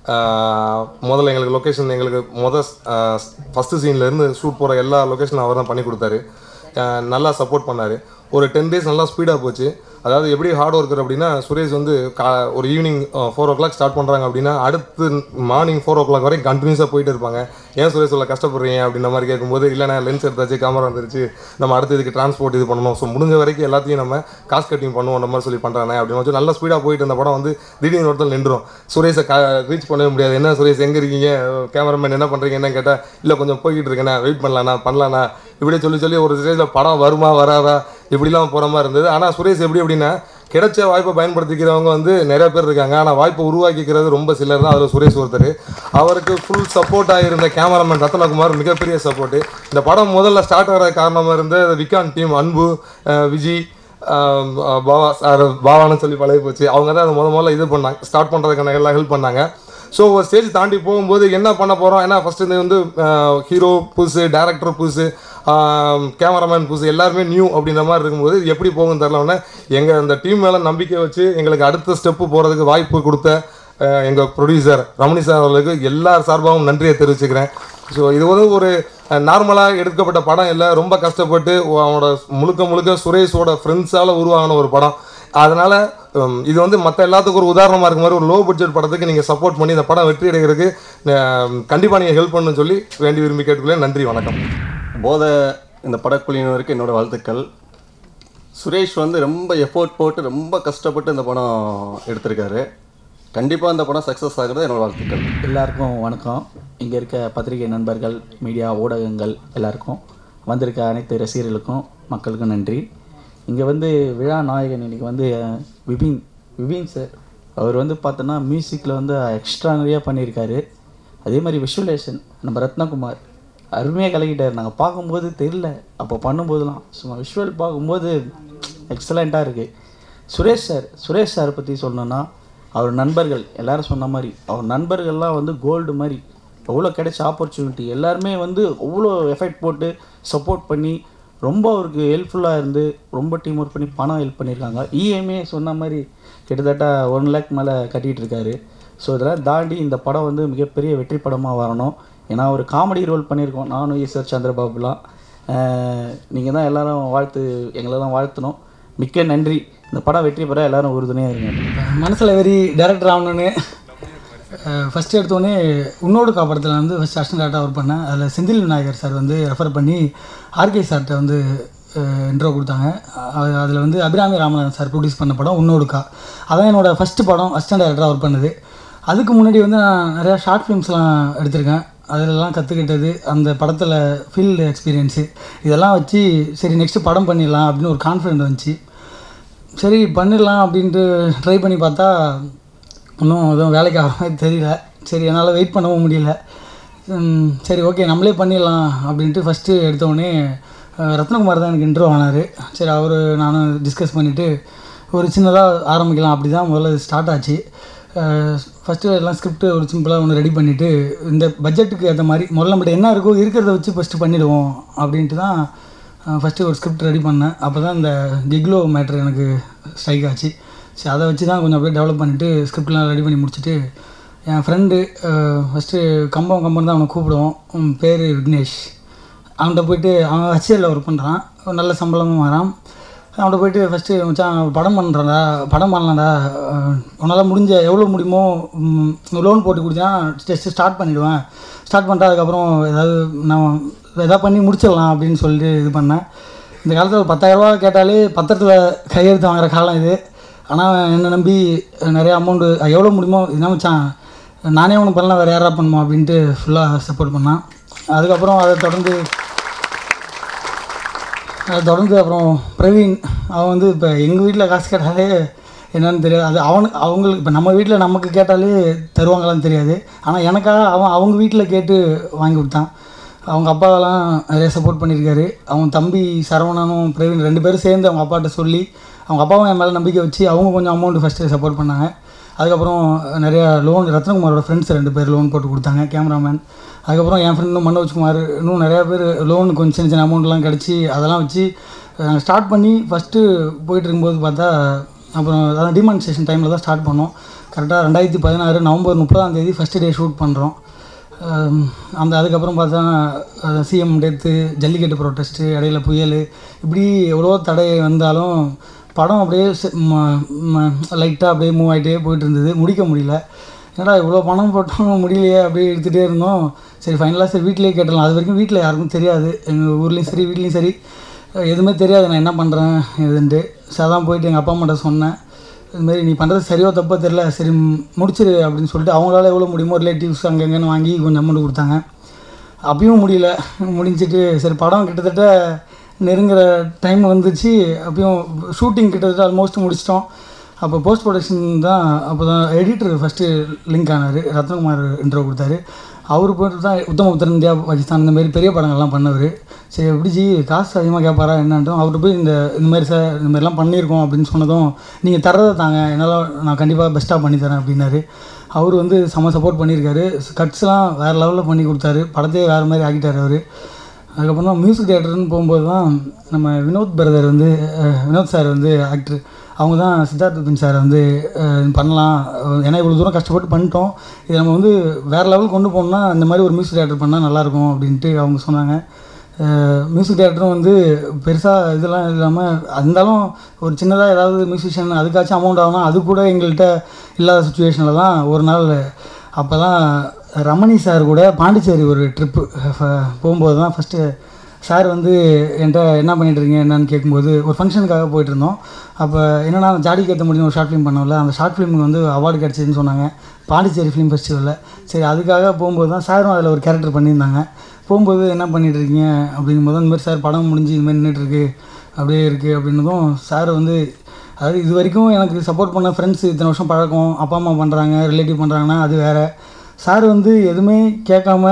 முதல்ல எங்களுக்கு லொக்கேஷன் எங்களுக்கு மொதல் ஃபஸ்ட்டு சீன்லேருந்து ஷூட் போகிற எல்லா லொக்கேஷனும் அவர் தான் பண்ணி கொடுத்தாரு, நல்லா சப்போர்ட் பண்ணார். ஒரு டென் டேஸ் நல்லா ஸ்பீடாக போச்சு. அதாவது எப்படி ஹார்ட் ஒர்க்கர் அப்படின்னா சுரேஷ் வந்து கா ஒரு evening four o'clock start பண்ணுறாங்க அப்படின்னா அடுத்து மார்னிங் ஃபோர் ஓ கிளாக் வரைக்கும் கண்டினியூஸாக போயிட்டு இருப்பாங்க. ஏன் சுரேஷ் சொல்ல கஷ்டப்படுறீங்க அப்படின்ற மாதிரி கேட்கும்போது, இல்லைனா லென்ஸ் எடுத்தாச்சு, கேமரா வந்துருச்சு, நம்ம அடுத்து இதுக்கு டிரான்ஸ்போர்ட் இது பண்ணணும், ஸோ முடிஞ்ச வரைக்கும் எல்லாத்தையும் நம்ம காஸ்ட் கட்டிங் பண்ணுவோம் அந்த மாதிரி சொல்லி பண்ணுறாங்க அப்படின்னு வச்சு நல்லா ஸ்பீடாக போயிட்டு இருந்த படம் வந்து திடீர்னு ஒருத்தர் நின்றுடும். சுரேஷை கா ரீச் பண்ணவே முடியாது. என்ன சுரேஷ் எங்கே இருக்கீங்க, கேமராமேன் என்ன பண்ணுறீங்க என்ன கேட்டால், இல்லை கொஞ்சம் போய்கிட்டு இருக்கேண்ணா, வெயிட் பண்ணலாண்ணா பண்ணலாண்ணா இப்படியே சொல்லி சொல்லி ஒரு ஸ்டேஜில் படம் வருமா வராதா இப்படிலாம் போகிற மாதிரி இருந்தது. ஆனால் சுரேஷ் எப்படி அப்படின்னா கிடைச்ச வாய்ப்பை பயன்படுத்திக்கிறவங்க வந்து நிறைய பேர் இருக்காங்க, ஆனால் வாய்ப்பை உருவாக்கிக்கிறது ரொம்ப சிலர் தான். அதில் சுரேஷ் ஒருத்தர். அவருக்கு ஃபுல் சப்போர்ட்டாக இருந்த கேமராமேன் ரத்னகுமார் மிகப்பெரிய சப்போர்ட்டு. இந்த படம் முதல்ல ஸ்டார்ட் ஆகிற காரணமாக இருந்த விகான் டீம், அன்பு, விஜய், பாவா சார், பாவான்னு சொல்லி பழகி போச்சு. அவங்க தான் அதை முத முதல்ல இது பண்ணாங்க, ஸ்டார்ட் பண்ணுறதுக்கான எல்லாம் ஹெல்ப் பண்ணாங்க. ஸோ ஒரு ஸ்டேஜ் தாண்டி போகும்போது என்ன பண்ண போகிறோம், ஏன்னா ஃபஸ்ட்டு இது வந்து ஹீரோ புதுசு, டேரக்டர் புதுசு, கேமராமேன் புதுசு, எல்லாருமே நியூ அப்படின்ற மாதிரி இருக்கும்போது எப்படி போகும்னு தெரிலவுடனே எங்கள் அந்த டீம் மேலே நம்பிக்கை வச்சு எங்களுக்கு அடுத்த ஸ்டெப்பு போகிறதுக்கு வாய்ப்பு கொடுத்த எங்கள் ப்ரொடியூசர் ரமணி சார் அவர்களுக்கு எல்லார் சார்பாகவும் நன்றியை தெரிவிச்சுக்கிறேன். ஸோ இது வந்து ஒரு நார்மலாக எடுக்கப்பட்ட படம் இல்லை, ரொம்ப கஷ்டப்பட்டு அவனோட முழுக்க முழுக்க சுரேஷோட ஃப்ரெண்ட்ஸால் உருவாகின ஒரு படம். அதனால் இது வந்து மற்ற எல்லாத்துக்கும் ஒரு உதாரணமாக இருக்க மாதிரி ஒரு லோ பட்ஜெட் படத்துக்கு நீங்கள் சப்போர்ட் பண்ணி இந்த படம் வெற்றி அடைகிறதுக்கு கண்டிப்பாக நீங்கள் ஹெல்ப் பண்ணணும்னு சொல்லி வேண்டி விரும்பி கேட்டுக்கொள்ளேன். நன்றி, வணக்கம்.
போதை இந்த படக்குழுவினருக்கு என்னோடய வாழ்த்துக்கள். சுரேஷ் வந்து ரொம்ப எஃபோர்ட் போட்டு ரொம்ப கஷ்டப்பட்டு இந்த படம் எடுத்திருக்காரு. கண்டிப்பாக இந்த படம் சக்ஸஸ் ஆகிறது என்னோடய வாழ்த்துக்கள்.
எல்லாருக்கும் வணக்கம். இங்கே இருக்க பத்திரிகை நண்பர்கள், மீடியா ஊடகங்கள் எல்லாருக்கும், வந்திருக்க அனைத்து ரசிகர்களுக்கும் மக்களுக்கும் நன்றி. இங்கே வந்து விழா நாயகன் இன்றைக்கி வந்து விபின் விபின் சார், அவர் வந்து பார்த்தோன்னா மியூசிக்கில் வந்து எக்ஸ்ட்ரா நிறையா பண்ணியிருக்காரு. அதே மாதிரி விஷுவலேஷன் நம்ம ரத்னகுமார் அருமையாக கலக்கிட்டார். நாங்கள் பார்க்கும்போது தெரியல, அப்போ பண்ணும்போதெல்லாம் சும்மா விஷுவல் பார்க்கும்போது எக்ஸலண்ட்டாக இருக்குது. சுரேஷ் சார் சுரேஷ் சாரை பற்றி சொல்லணுன்னா, அவர் நண்பர்கள் எல்லோரும் சொன்ன மாதிரி அவர் நண்பர்கள்லாம் வந்து கோல்டு மாதிரி. எவ்வளோ கிடைச்ச ஆப்பர்ச்சுனிட்டி எல்லாருமே வந்து அவ்வளோ எஃபெக்ட் போட்டு சப்போர்ட் பண்ணி ரொம்ப அவருக்கு ஹெல்ப்ஃபுல்லாக இருந்து ரொம்ப டீம் ஒர்க் பண்ணி பணம் ஹெல்ப் பண்ணியிருக்காங்க. இஎம்ஏ சொன்ன மாதிரி கிட்டத்தட்ட ஒன் லேக் மேலே கட்டிகிட்டு இருக்காரு. ஸோ இதெல்லாம் தாண்டி இந்த படம் வந்து மிகப்பெரிய வெற்றி படமாக வரணும். ஏன்னா ஒரு காமெடி ரோல் பண்ணியிருக்கோம் நானும் ஈஸ்வர் சந்திரபாபுலாம். நீங்கள் தான் எல்லோரும் வாழ்த்து எங்களெல்லாம் வாழ்த்தணும். மிக்க நன்றி. இந்த படம் வெற்றி பெற எல்லோரும் உறுதுணையாக இருங்க.
மனசில் வெறி டேரக்டர் ஆகணுன்னு ஃபஸ்ட்டு எடுத்தோடனே உன்னோடு காப்படத்தில் வந்து ஃபஸ்ட் அசிஸ்டன்ட் டேரக்டராக ஒர்க் பண்ணேன். அதில் செந்தில் விநாயகர் சார் வந்து ரெஃபர் பண்ணி ஆர்கே சார்கிட்ட வந்து இன்ட்ரோ கொடுத்தாங்க. அதில் வந்து அபிராமி ராமநாதன் சார் ப்ரொடியூஸ் பண்ண படம் உன்னோடுக்கா. அதான் என்னோடய ஃபஸ்ட்டு படம் அசிஸ்டன்ட் டேரக்டராக ஒர்க் பண்ணது. அதுக்கு முன்னாடி வந்து நான் நிறையா ஷார்ட் ஃபிலிம்ஸ்லாம் எடுத்திருக்கேன். அதிலெல்லாம் கற்றுக்கிட்டது, அந்த படத்தில் ஃபீல்டு எக்ஸ்பீரியன்ஸு இதெல்லாம் வச்சு சரி நெக்ஸ்ட்டு படம் பண்ணிடலாம் அப்படின்னு ஒரு கான்ஃபிடென்ட் வந்துச்சு. சரி பண்ணிடலாம் அப்படின்ட்டு ட்ரை பண்ணி பார்த்தா இன்னும் எதுவும் வேலைக்கு ஆகிற மாதிரி தெரியல. சரி என்னால் வெயிட் பண்ணவும் முடியல. சரி ஓகே நம்மளே பண்ணிடலாம் அப்படின்ட்டு ஃபஸ்ட்டு எடுத்தோடனே ரத்னகுமார் தான் எனக்கு இன்ட்ரோ ஆனார். சரி அவர் நானும் டிஸ்கஸ் பண்ணிவிட்டு ஒரு சின்னதாக ஆரம்பிக்கலாம் அப்படி தான் முதல்ல ஸ்டார்ட் ஆச்சு. ஃபஸ்ட்டு எல்லாம் ஸ்கிரிப்ட் ஒரு சிம்பிளாக ஒன்று ரெடி பண்ணிவிட்டு இந்த பட்ஜெட்டுக்கு ஏற்ற மாதிரி முதல்ல நம்மகிட்ட என்ன இருக்கோ இருக்கிறத வச்சு ஃபஸ்ட்டு பண்ணிவிடுவோம் அப்படின்ட்டு தான் ஃபஸ்ட்டு ஒரு ஸ்கிரிப்ட் ரெடி பண்ணேன். அப்போ தான் இந்த கிக்லோ மேட்ரு எனக்கு ஸ்ட்ரைக் ஆச்சு. சரி அதை வச்சு தான் கொஞ்சம் அப்படியே டெவலப் பண்ணிவிட்டு ஸ்கிரிப்ட்லாம் ரெடி பண்ணி முடிச்சுட்டு என் ஃப்ரெண்டு ஃபஸ்ட்டு கம்பம் கம்பம் தான் அவனை கூப்பிடுவோம், பேர் விக்னேஷ். அவன்கிட்ட போய்ட்டு அவன் ஹெச்ஏஎல்ல ஒர்க் பண்ணுறான், நல்ல சம்பளமும் வரான். அவன்கிட்ட போய்ட்டு ஃபஸ்ட்டு மச்சான் படம் பண்ணுறான்டா, படம் பண்ணலாம்டா, உன்னால் முடிஞ்ச எவ்வளோ முடியுமோ லோன் போட்டு கொடுத்தா ஜஸ்ட்டு ஸ்டார்ட் பண்ணிவிடுவேன், ஸ்டார்ட் பண்ணிட்டு அதுக்கப்புறம் ஏதாவது நான் எதாவது பண்ணி முடிச்சிடலாம் அப்படின்னு சொல்லிட்டு இது பண்ணேன். இந்த காலத்தில் பத்தாயிரரூபா கேட்டாலே பத்திரத்தில் கையெழுத்து வாங்குகிற காலம் இது. ஆனால் என்னை நம்பி நிறையா அமௌண்ட்டு எவ்வளோ முடியுமோ என்ன மச்சான் நானே ஒன்று பண்ணலாம், வேறு யாராக பண்ணுமா அப்படின்ட்டு ஃபுல்லாக சப்போர்ட் பண்ணான். அதுக்கப்புறம் அதை தொடர்ந்து அதை தொடர்ந்து அப்புறம் பிரவீன் அவன் வந்து இப்போ எங்கள் வீட்டில் காசு கேட்டாலே என்னன்னு தெரியாது. அது அவனுக்கு அவங்களுக்கு இப்போ நம்ம வீட்டில் நமக்கு கேட்டாலே தருவாங்களான்னு தெரியாது. ஆனால் எனக்காக அவன் அவங்க வீட்டில் கேட்டு வாங்கி கொடுத்தான். அவங்க அப்பாவெல்லாம் நிறைய சப்போர்ட் பண்ணியிருக்காரு. அவன் தம்பி சரவணனும் பிரவீன் ரெண்டு பேரும் சேர்ந்து அவங்க அப்பாட்ட சொல்லி அவங்க அப்பாவும் என் மேலே நம்பிக்கை வச்சு அவங்க கொஞ்சம் அமௌண்ட்டு ஃபஸ்ட்டு சப்போர்ட் பண்ணாங்க. அதுக்கப்புறம் நிறையா லோன் ரத்னகுமாரோட ஃப்ரெண்ட்ஸ் ரெண்டு பேர் லோன் போட்டு கொடுத்தாங்க, கேமராமேன். அதுக்கப்புறம் என் ஃப்ரெண்டும் மனோஜ்குமார் இன்னும் நிறையா பேர் லோன் கொஞ்சம் சின்ன சின்ன அமௌண்ட்லாம் கிடச்சி அதெல்லாம் வச்சு நாங்கள் ஸ்டார்ட் பண்ணி ஃபஸ்ட்டு போயிட்டு இருக்கும்போது பார்த்தா அப்புறம் அதான் டிமானிஸ்ட்ரேஷன் டைமில் தான் ஸ்டார்ட் பண்ணோம். கரெக்டாக ரெண்டாயிரத்தி பதினாறு நவம்பர் முப்பதாம் தேதி ஃபஸ்ட்டு டே ஷூட் பண்ணுறோம். அந்த அதுக்கப்புறம் பார்த்தா சிஎம் டெத்து, ஜல்லிக்கட்டு ப்ரொட்டஸ்ட்டு, இடையில புயல், இப்படி எவ்வளோ தடை வந்தாலும் படம் அப்படியே லைட்டாக அப்படியே மூவ் ஆகிட்டே போயிட்டு இருந்தது. முடிக்க முடியல. ஏன்னா இவ்வளோ பணம் போட்டோம் முடியலையே அப்படியே எடுத்துகிட்டே இருந்தோம். சரி ஃபைனலாக சரி வீட்டிலேயே கேட்டலாம். அது வரைக்கும் வீட்டில் யாருக்கும் தெரியாது, எங்கள் ஊர்லேயும் சரி வீட்லேயும் சரி எதுவுமே தெரியாது நான் என்ன பண்ணுறேன் இதுன்ட்டு. சரி அதான் போயிட்டு எங்கள் அப்பா அம்மாட்ட சொன்னேன், இதுமாரி நீ பண்ணுறது சரியோ தப்போ தெரில, சரி முடிச்சிரு அப்படின்னு சொல்லிட்டு அவங்களால எவ்வளோ முடியுமோ ரிலேட்டிவ்ஸ் அங்கே எங்கேன்னு வாங்கி கொஞ்சம் அமௌண்ட் கொடுத்தாங்க. அப்பயும் முடியல. முடிஞ்சிட்டு சரி படம் கிட்டத்தட்ட நெருங்குற டைம் வந்துச்சு. அப்பயும் ஷூட்டிங் கிட்டத்தட்ட ஆல்மோஸ்ட் முடிச்சிட்டோம். அப்போ போஸ்ட் ப்ரொடக்ஷன் தான். அப்போ தான் எடிட்டர் ஃபஸ்ட்டு லிங்க் ஆனார், ரத்னகுமார் இன்ட்ரோ கொடுத்தாரு. அவர் போய்ட்டு தான் உத்தமபுத்திரன், இந்தியா பாகிஸ்தான் இந்த மாதிரி பெரிய படங்கள்லாம் பண்ணவர். சரி எப்படி ஜி காசு அதிகமாக கேட்பாரா என்னன்ட்டும் அவர்கிட்ட போய் இந்த இந்த மாதிரி சார் இந்த மாதிரிலாம் பண்ணியிருக்கோம் அப்படின்னு சொன்னதும் நீங்கள் தரதை தாங்க என்னால் நான் கண்டிப்பாக பெஸ்ட்டாக பண்ணித்தரேன் அப்படின்னாரு. அவர் வந்து செம்ம சப்போர்ட் பண்ணியிருக்காரு. கட்ஸ்லாம் வேறு லெவலில் பண்ணி கொடுத்தாரு. படத்தையே வேறு மாதிரி ஆக்கிட்டார் அவர். அதுக்கப்புறம் தான் மியூசிக் தியேட்டர்னு போகும்போது தான் நம்ம வினோத் பிரதர் வந்து வினோத் சார் வந்து ஆக்டர், அவங்க தான் சித்தார்த் விபின் சார் வந்து பண்ணலாம், ஏன்னா இவ்வளோ தூரம் கஷ்டப்பட்டு பண்ணிட்டோம், இதை நம்ம வந்து வேறு லெவல் கொண்டு போனோம்னா இந்த மாதிரி ஒரு மியூசிக் தியேட்டர் பண்ணால் நல்லாயிருக்கும் அப்படின்ட்டு அவங்க சொன்னாங்க. மியூசிக் டைரக்டரும் வந்து பெருசாக இதெல்லாம் இல்லாமல் இருந்தாலும் ஒரு சின்னதாக ஏதாவது மியூசிஷியன் அதுக்காச்சும் அமௌண்ட் ஆகணும், அது கூட எங்கள்கிட்ட இல்லாத சுச்சுவேஷனில் தான் ஒரு நாள் அப்போ தான் ரமணி சார் கூட பாண்டிச்சேரி ஒரு ட்ரிப்பு போகும்போது தான் ஃபஸ்ட்டு சார் வந்து என்கிட்ட என்ன பண்ணிட்டுருக்கீங்க என்னன்னு கேட்கும்போது ஒரு ஃபங்க்ஷனுக்காக போயிட்டு இருந்தோம். அப்போ என்னென்னா ஜாடிக்கு ஏற்ற முடியும் ஒரு ஷார்ட் ஃபிலிம் பண்ணோம்ல, அந்த ஷார்ட் ஃபிலிமுக்கு வந்து அவார்டு கிடச்சிதுன்னு சொன்னாங்க பாண்டிச்சேரி ஃபிலிம் ஃபெஸ்டிவலில். சரி அதுக்காக போகும்போது தான் சாரும் அதில் ஒரு கேரக்டர் பண்ணியிருந்தாங்க. போகும்போது என்ன பண்ணிட்டுருக்கீங்க அப்படிங்கும்போது இந்த மாதிரி சார் படம் முடிஞ்சு இதுமாதிரி நின்றுட்டுருக்கு அப்படியே இருக்குது அப்படின்னதும் சார் வந்து அதாவது இது வரைக்கும் எனக்கு சப்போர்ட் பண்ண ஃப்ரெண்ட்ஸ் இத்தனை வருஷம் பழக்கம், அப்பா அம்மா பண்ணுறாங்க ரிலேட்டிவ் பண்ணுறாங்கன்னா அது வேறு. சார் வந்து எதுவுமே கேட்காம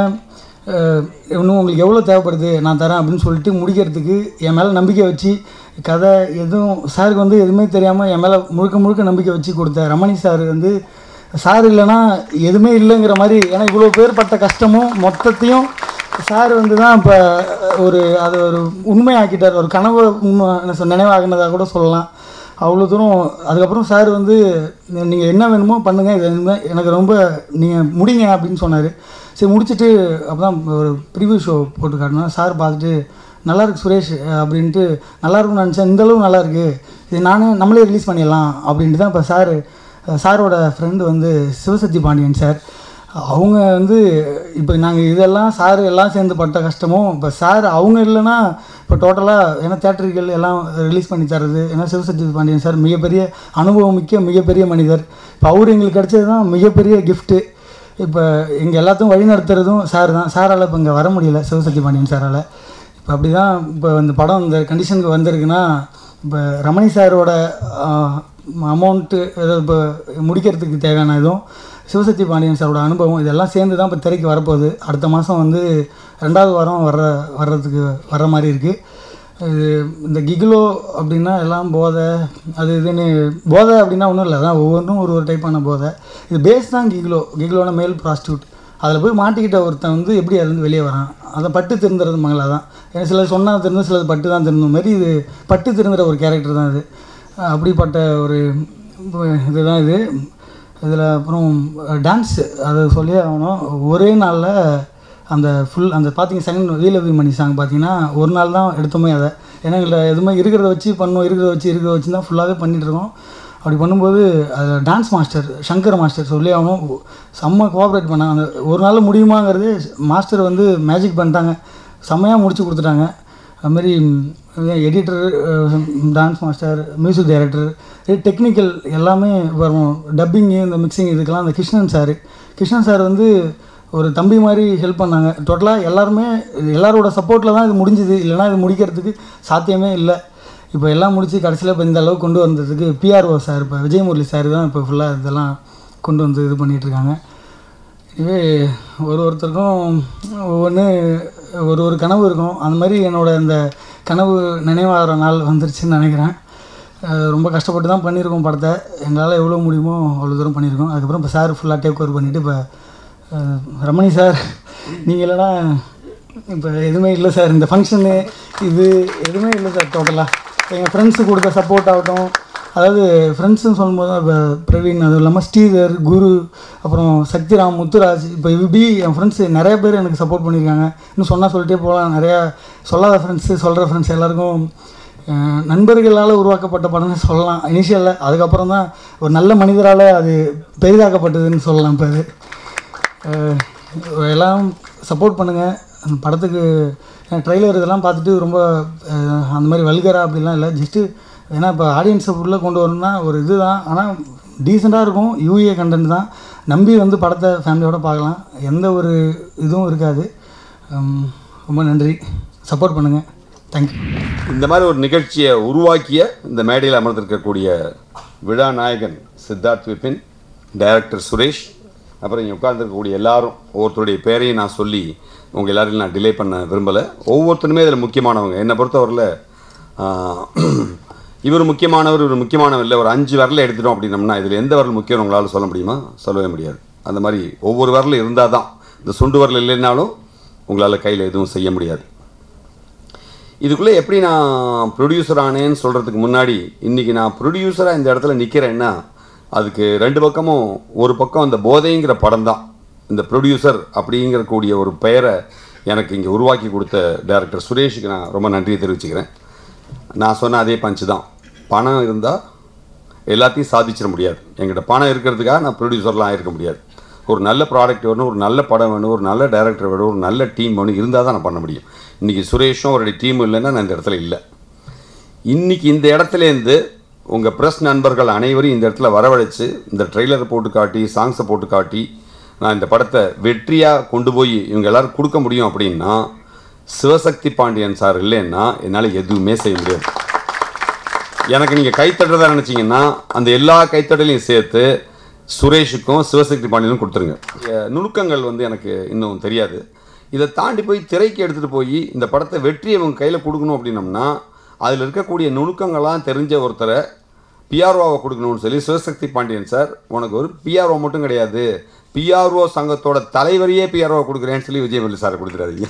இன்னும் உங்களுக்கு எவ்வளோ தேவைப்படுது நான் தரேன் அப்படின்னு சொல்லிட்டு முடிக்கிறதுக்கு என் மேலே நம்பிக்கை வச்சு கதை எதுவும் சாருக்கு வந்து எதுவுமே தெரியாமல் என் மேலே முழுக்க முழுக்க நம்பிக்கை வச்சு கொடுத்த ரமணி சார் வந்து சார் இல்லைன்னா எதுவுமே இல்லைங்கிற மாதிரி. ஏன்னா இவ்வளோ பேர் பட்ட கஷ்டமும் மொத்தத்தையும் சார் வந்து தான் இப்போ ஒரு அதை ஒரு உண்மையாக்கிட்டார், ஒரு கனவு உண்மை நினைவாகினதாக கூட சொல்லலாம். அவ்வளோ தூரம் அதுக்கப்புறம் சார் வந்து நீங்கள் என்ன வேணுமோ பண்ணுங்கள், இது எனக்கு ரொம்ப நீங்கள் முடிங்க அப்படின்னு சொன்னார். சரி முடிச்சுட்டு அப்போ தான் ஒரு ப்ரிவியூ ஷோ போட்டு காட்டினோம். சார் பார்த்துட்டு நல்லாயிருக்கு சுரேஷ் அப்படின்ட்டு, நல்லாயிருக்குன்னு நினச்சேன், இந்தளவு நல்லாயிருக்கு, இது நானே நம்மளே ரிலீஸ் பண்ணிடலாம் அப்படின்ட்டு தான் இப்போ சார் சாரோட ஃப்ரெண்டு வந்து சிவசக்தி பாண்டியன் சார் அவங்க வந்து இப்போ நாங்கள் இதெல்லாம் சார் எல்லாம் சேர்ந்து பட்ட கஷ்டமும் இப்போ சார் அவங்க இல்லைன்னா இப்போ டோட்டலாக ஏன்னா தேட்டர்கள் எல்லாம் ரிலீஸ் பண்ணி தர்றது. ஏன்னா சிவசக்தி பாண்டியன் சார் மிகப்பெரிய அனுபவம் மிக்க மிகப்பெரிய மனிதர். இப்போ அவர் எங்களுக்கு கிடச்சது தான் மிகப்பெரிய கிஃப்ட்டு. இப்போ எங்கள் எல்லாத்தையும் வழி நடத்துகிறதும் சார் தான். சாரால் இப்போ இங்கே வர முடியல சிவசக்தி பாண்டியன் சாரால். இப்போ அப்படி தான் இப்போ இந்த படம் இந்த கண்டிஷனுக்கு வந்திருக்குன்னா இப்போ ரமணி சாரோட அமௌண்ட்டு ஏதாவது இப்போ முடிக்கிறதுக்கு தேவையான இதுவும் சிவசக்தி பாண்டியன் சாரோட அனுபவம் இதெல்லாம் சேர்ந்து தான் இப்போ திரைக்கு வரப்போகுது. அடுத்த மாதம் வந்து ரெண்டாவது வாரம் வர்ற வர்றதுக்கு வர்ற மாதிரி இருக்குது. இது இந்த கிகிலோ அப்படின்னா எல்லாம் போதை அது இதுன்னு போதை அப்படின்னா ஒன்றும் இல்லை, அதான் ஒவ்வொன்றும் ஒரு ஒரு டைப்பான போதை. இது பேஸ் தான் கிகிலோ. கிகிலோன மேல் ப்ராஸ்டியூட். அதில் போய் மாட்டிக்கிட்ட ஒருத்தன் வந்து எப்படி அதுலேருந்து வெளியே வரான், அதை பட்டு திருந்துறது மங்களா தான். ஏன்னா சிலர் சொன்னால் திருந்து சிலது பட்டு தான் திருந்த மாதிரி இது பட்டு திருந்துற ஒரு கேரக்டர் தான் இது. அப்படிப்பட்ட ஒரு இதுதான் இது. இதில் அப்புறம் டான்ஸு அதை சொல்லி ஆகணும். ஒரே நாளில் அந்த ஃபுல் அந்த பார்த்தீங்க செகண்ட் வீலவி மணி சாங் பார்த்தீங்கன்னா ஒரு நாள் தான் எடுத்தோமே அதை. ஏன்னா இதில் எதுவுமே இருக்கிறத வச்சு பண்ணோம், இருக்கிறத வச்சு இருக்கிறத வச்சு தான் ஃபுல்லாகவே பண்ணிகிட்ருக்கோம். அப்படி பண்ணும்போது அது டான்ஸ் மாஸ்டர் சங்கர் மாஸ்டர் சொல்லி ஆகணும் செம்ம கோஆப்ரேட் பண்ணாங்க. அந்த ஒரு நாள் முடியுமாங்கிறது மாஸ்டர் வந்து மேஜிக் பண்ணிட்டாங்க, செம்மையாக முடிச்சு கொடுத்துட்டாங்க. அதுமாரி editor, dance master, music director, technical எல்லாமே வரும். டப்பிங்கு இந்த மிக்சிங் இதுக்கெல்லாம் அந்த கிருஷ்ணன் சார் கிருஷ்ணன் சார் வந்து ஒரு தம்பி மாதிரி ஹெல்ப் பண்ணாங்க. டோட்டலாக எல்லாருமே எல்லாரோட சப்போர்ட்டில் தான் இது முடிஞ்சுது, இல்லைனா இது முடிக்கிறதுக்கு சாத்தியமே இல்லை. இப்போ எல்லாம் முடித்து கடைசியில் இப்போ இந்த அளவுக்கு கொண்டு வந்ததுக்கு பிஆர்ஓ சார் இப்போ விஜயமுரளி சார் தான் இப்போ ஃபுல்லாக இதெல்லாம் கொண்டு வந்து இது பண்ணிகிட்ருக்காங்க. இதுவே ஒரு ஒருத்தருக்கும் ஒவ்வொன்று ஒரு ஒரு கனவு இருக்கும். அந்த மாதிரி என்னோடய இந்த கனவு நினைவாகிற நாள் வந்துருச்சுன்னு நினைக்கிறேன். ரொம்ப கஷ்டப்பட்டு தான் பண்ணியிருக்கோம் படத்தை. எங்களால் எவ்வளோ முடியுமோ அவ்வளோ தூரம் பண்ணியிருக்கோம். அதுக்கப்புறம் இப்போ சார் ஃபுல்லாக டேக் ஓவர் பண்ணிவிட்டு இப்போ ரமணி சார் நீங்கள் இல்லைனா இப்போ எதுவுமே இல்லை சார், இந்த ஃபங்க்ஷனு இது எதுவுமே இல்லை சார். டோட்டலாக எங்கள் ஃப்ரெண்ட்ஸு கொடுத்த சப்போர்ட் ஆகட்டும், அதாவது ஃப்ரெண்ட்ஸுன்னு சொல்லும்போது இப்போ பிரவீன், அதுவும் இல்லாமல் ஸ்ரீதர், குரு, அப்புறம் சக்திராம், முத்துராஜ், இப்போ இப்படி என் ஃப்ரெண்ட்ஸு நிறைய பேர் எனக்கு சப்போர்ட் பண்ணியிருக்காங்க. இன்னும் சொன்னால் சொல்லிட்டே போகலாம். நிறையா சொல்லாத ஃப்ரெண்ட்ஸு, சொல்கிற ஃப்ரெண்ட்ஸ் எல்லாருக்கும் நண்பர்களால் உருவாக்கப்பட்ட படம்னு சொல்லலாம் இனிஷியலில். அதுக்கப்புறம் தான் ஒரு நல்ல மனிதரால் அது பெரிதாக்கப்பட்டதுன்னு சொல்லலாம். இப்போ அது எல்லாம் சப்போர்ட் பண்ணுங்கள் அந்த படத்துக்கு. ட்ரெய்லர் இதெல்லாம் பார்த்துட்டு ரொம்ப அந்த மாதிரி வல்கரா அப்படிலாம் இல்லை, ஜஸ்ட்டு ஏன்னா இப்போ ஆடியன்ஸை உள்ளே கொண்டு வரணும்னா ஒரு இது தான். ஆனால் டீசெண்டாக இருக்கும், யூஏ கண்டென்ட் தான். நம்பி வந்து படத்தை ஃபேமிலியோடு பார்க்கலாம், எந்த ஒரு இதுவும் இருக்காது. ரொம்ப நன்றி, சப்போர்ட் பண்ணுங்கள், தேங்க்யூ.
இந்த மாதிரி ஒரு நிகழ்ச்சியை உருவாக்கிய இந்த மேடையில் அமர்ந்திருக்கக்கூடிய விழா நாயகன் சித்தார்த் விபின், டைரக்டர் சுரேஷ், அப்புறம் இங்கே உட்கார்ந்துருக்கக்கூடிய எல்லாரும், ஒவ்வொருத்தருடைய பேரையும் நான் சொல்லி உங்கள் எல்லாரையும் நான் டிலே பண்ண விரும்பலை. ஒவ்வொருத்தருமே இதில் முக்கியமானவங்க. என்னை பொறுத்தவரையில் இவர் முக்கியமானவர், இவர் முக்கியமானவர் இல்லை. ஒரு அஞ்சு வரல எடுத்துட்டோம் அப்படின்னம்னா இதில் எந்த வரல் முக்கியம் உங்களால் சொல்ல முடியுமா? சொல்லவே முடியாது. அந்த மாதிரி ஒவ்வொரு வரலும் இருந்தால் தான். இந்த சுண்டு வரல் இல்லைன்னாலும் உங்களால் கையில் எதுவும் செய்ய முடியாது. இதுக்குள்ளே எப்படி நான் ப்ரொடியூசர் ஆனேன்னு சொல்கிறதுக்கு முன்னாடி, இன்றைக்கி நான் ப்ரொடியூசராக இந்த இடத்துல நிற்கிறேன்னா அதுக்கு ரெண்டு பக்கமும், ஒரு பக்கம் அந்த போதைங்கிற படம் தான் இந்த ப்ரொடியூசர் அப்படிங்கிற கூடிய ஒரு பெயரை எனக்கு இங்கே உருவாக்கி கொடுத்த டைரக்டர் சுரேஷுக்கு நான் ரொம்ப நன்றியை தெரிவிச்சுக்கிறேன். நான் சொன்ன அதே பஞ்சு தான், பணம் இருந்தால் எல்லாத்தையும் சாதிச்சிட முடியாது. என்கிட்ட பணம் இருக்கிறதுக்காக நான் ப்ரொடியூசர்லாம் ஆகிருக்க முடியாது. ஒரு நல்ல ப்ராடக்ட் வேணும், ஒரு நல்ல படம் வேணும், ஒரு நல்ல டைரக்டர் வேணும், ஒரு நல்ல டீம் வேணும், இருந்தால் தான் நான் பண்ண முடியும். இன்றைக்கி சுரேஷும் அவருடைய டீமும் இல்லைன்னா நான் இந்த இடத்துல இல்லை. இன்றைக்கி இந்த இடத்துலேருந்து உங்கள் ப்ரெஸ் நண்பர்கள் அனைவரும் இந்த இடத்துல வரவழைச்சு இந்த ட்ரெய்லரை போட்டு காட்டி சாங்ஸை போட்டு காட்டி நான் இந்த படத்தை வெற்றியாக கொண்டு போய் இவங்க எல்லோரும் கொடுக்க முடியும் அப்படின்னா சிவசக்தி பாண்டியன் சார் இல்லைன்னா என்னால் எதுவுமே செய்ய முடியாது. எனக்கு நீங்கள் கைத்தட்டுறதா நினச்சிங்கன்னா அந்த எல்லா கைத்தட்டலையும் சேர்த்து சுரேஷுக்கும் சிவசக்தி பாண்டியனும் கொடுத்துருங்க. நுணுக்கங்கள் வந்து எனக்கு இன்னும் தெரியாது. இதை தாண்டி போய் திரைக்கு எடுத்துகிட்டு போய் இந்த படத்தை வெற்றி அவங்க கையில் கொடுக்கணும் அப்படின்னம்னா அதில் இருக்கக்கூடிய நுணுக்கங்கள்லாம் தெரிஞ்ச ஒருத்தரை பிஆர்ஓவை கொடுக்கணும்னு சொல்லி சிவசக்தி பாண்டியன் சார் உனக்கு ஒரு பிஆர்ஓ மட்டும் கிடையாது, பிஆர்ஓ சங்கத்தோட தலைவரையே பிஆர்ஓ கொடுக்குறேன்னு சொல்லி விஜயவல்லி சார் கொடுத்துறாதீங்க.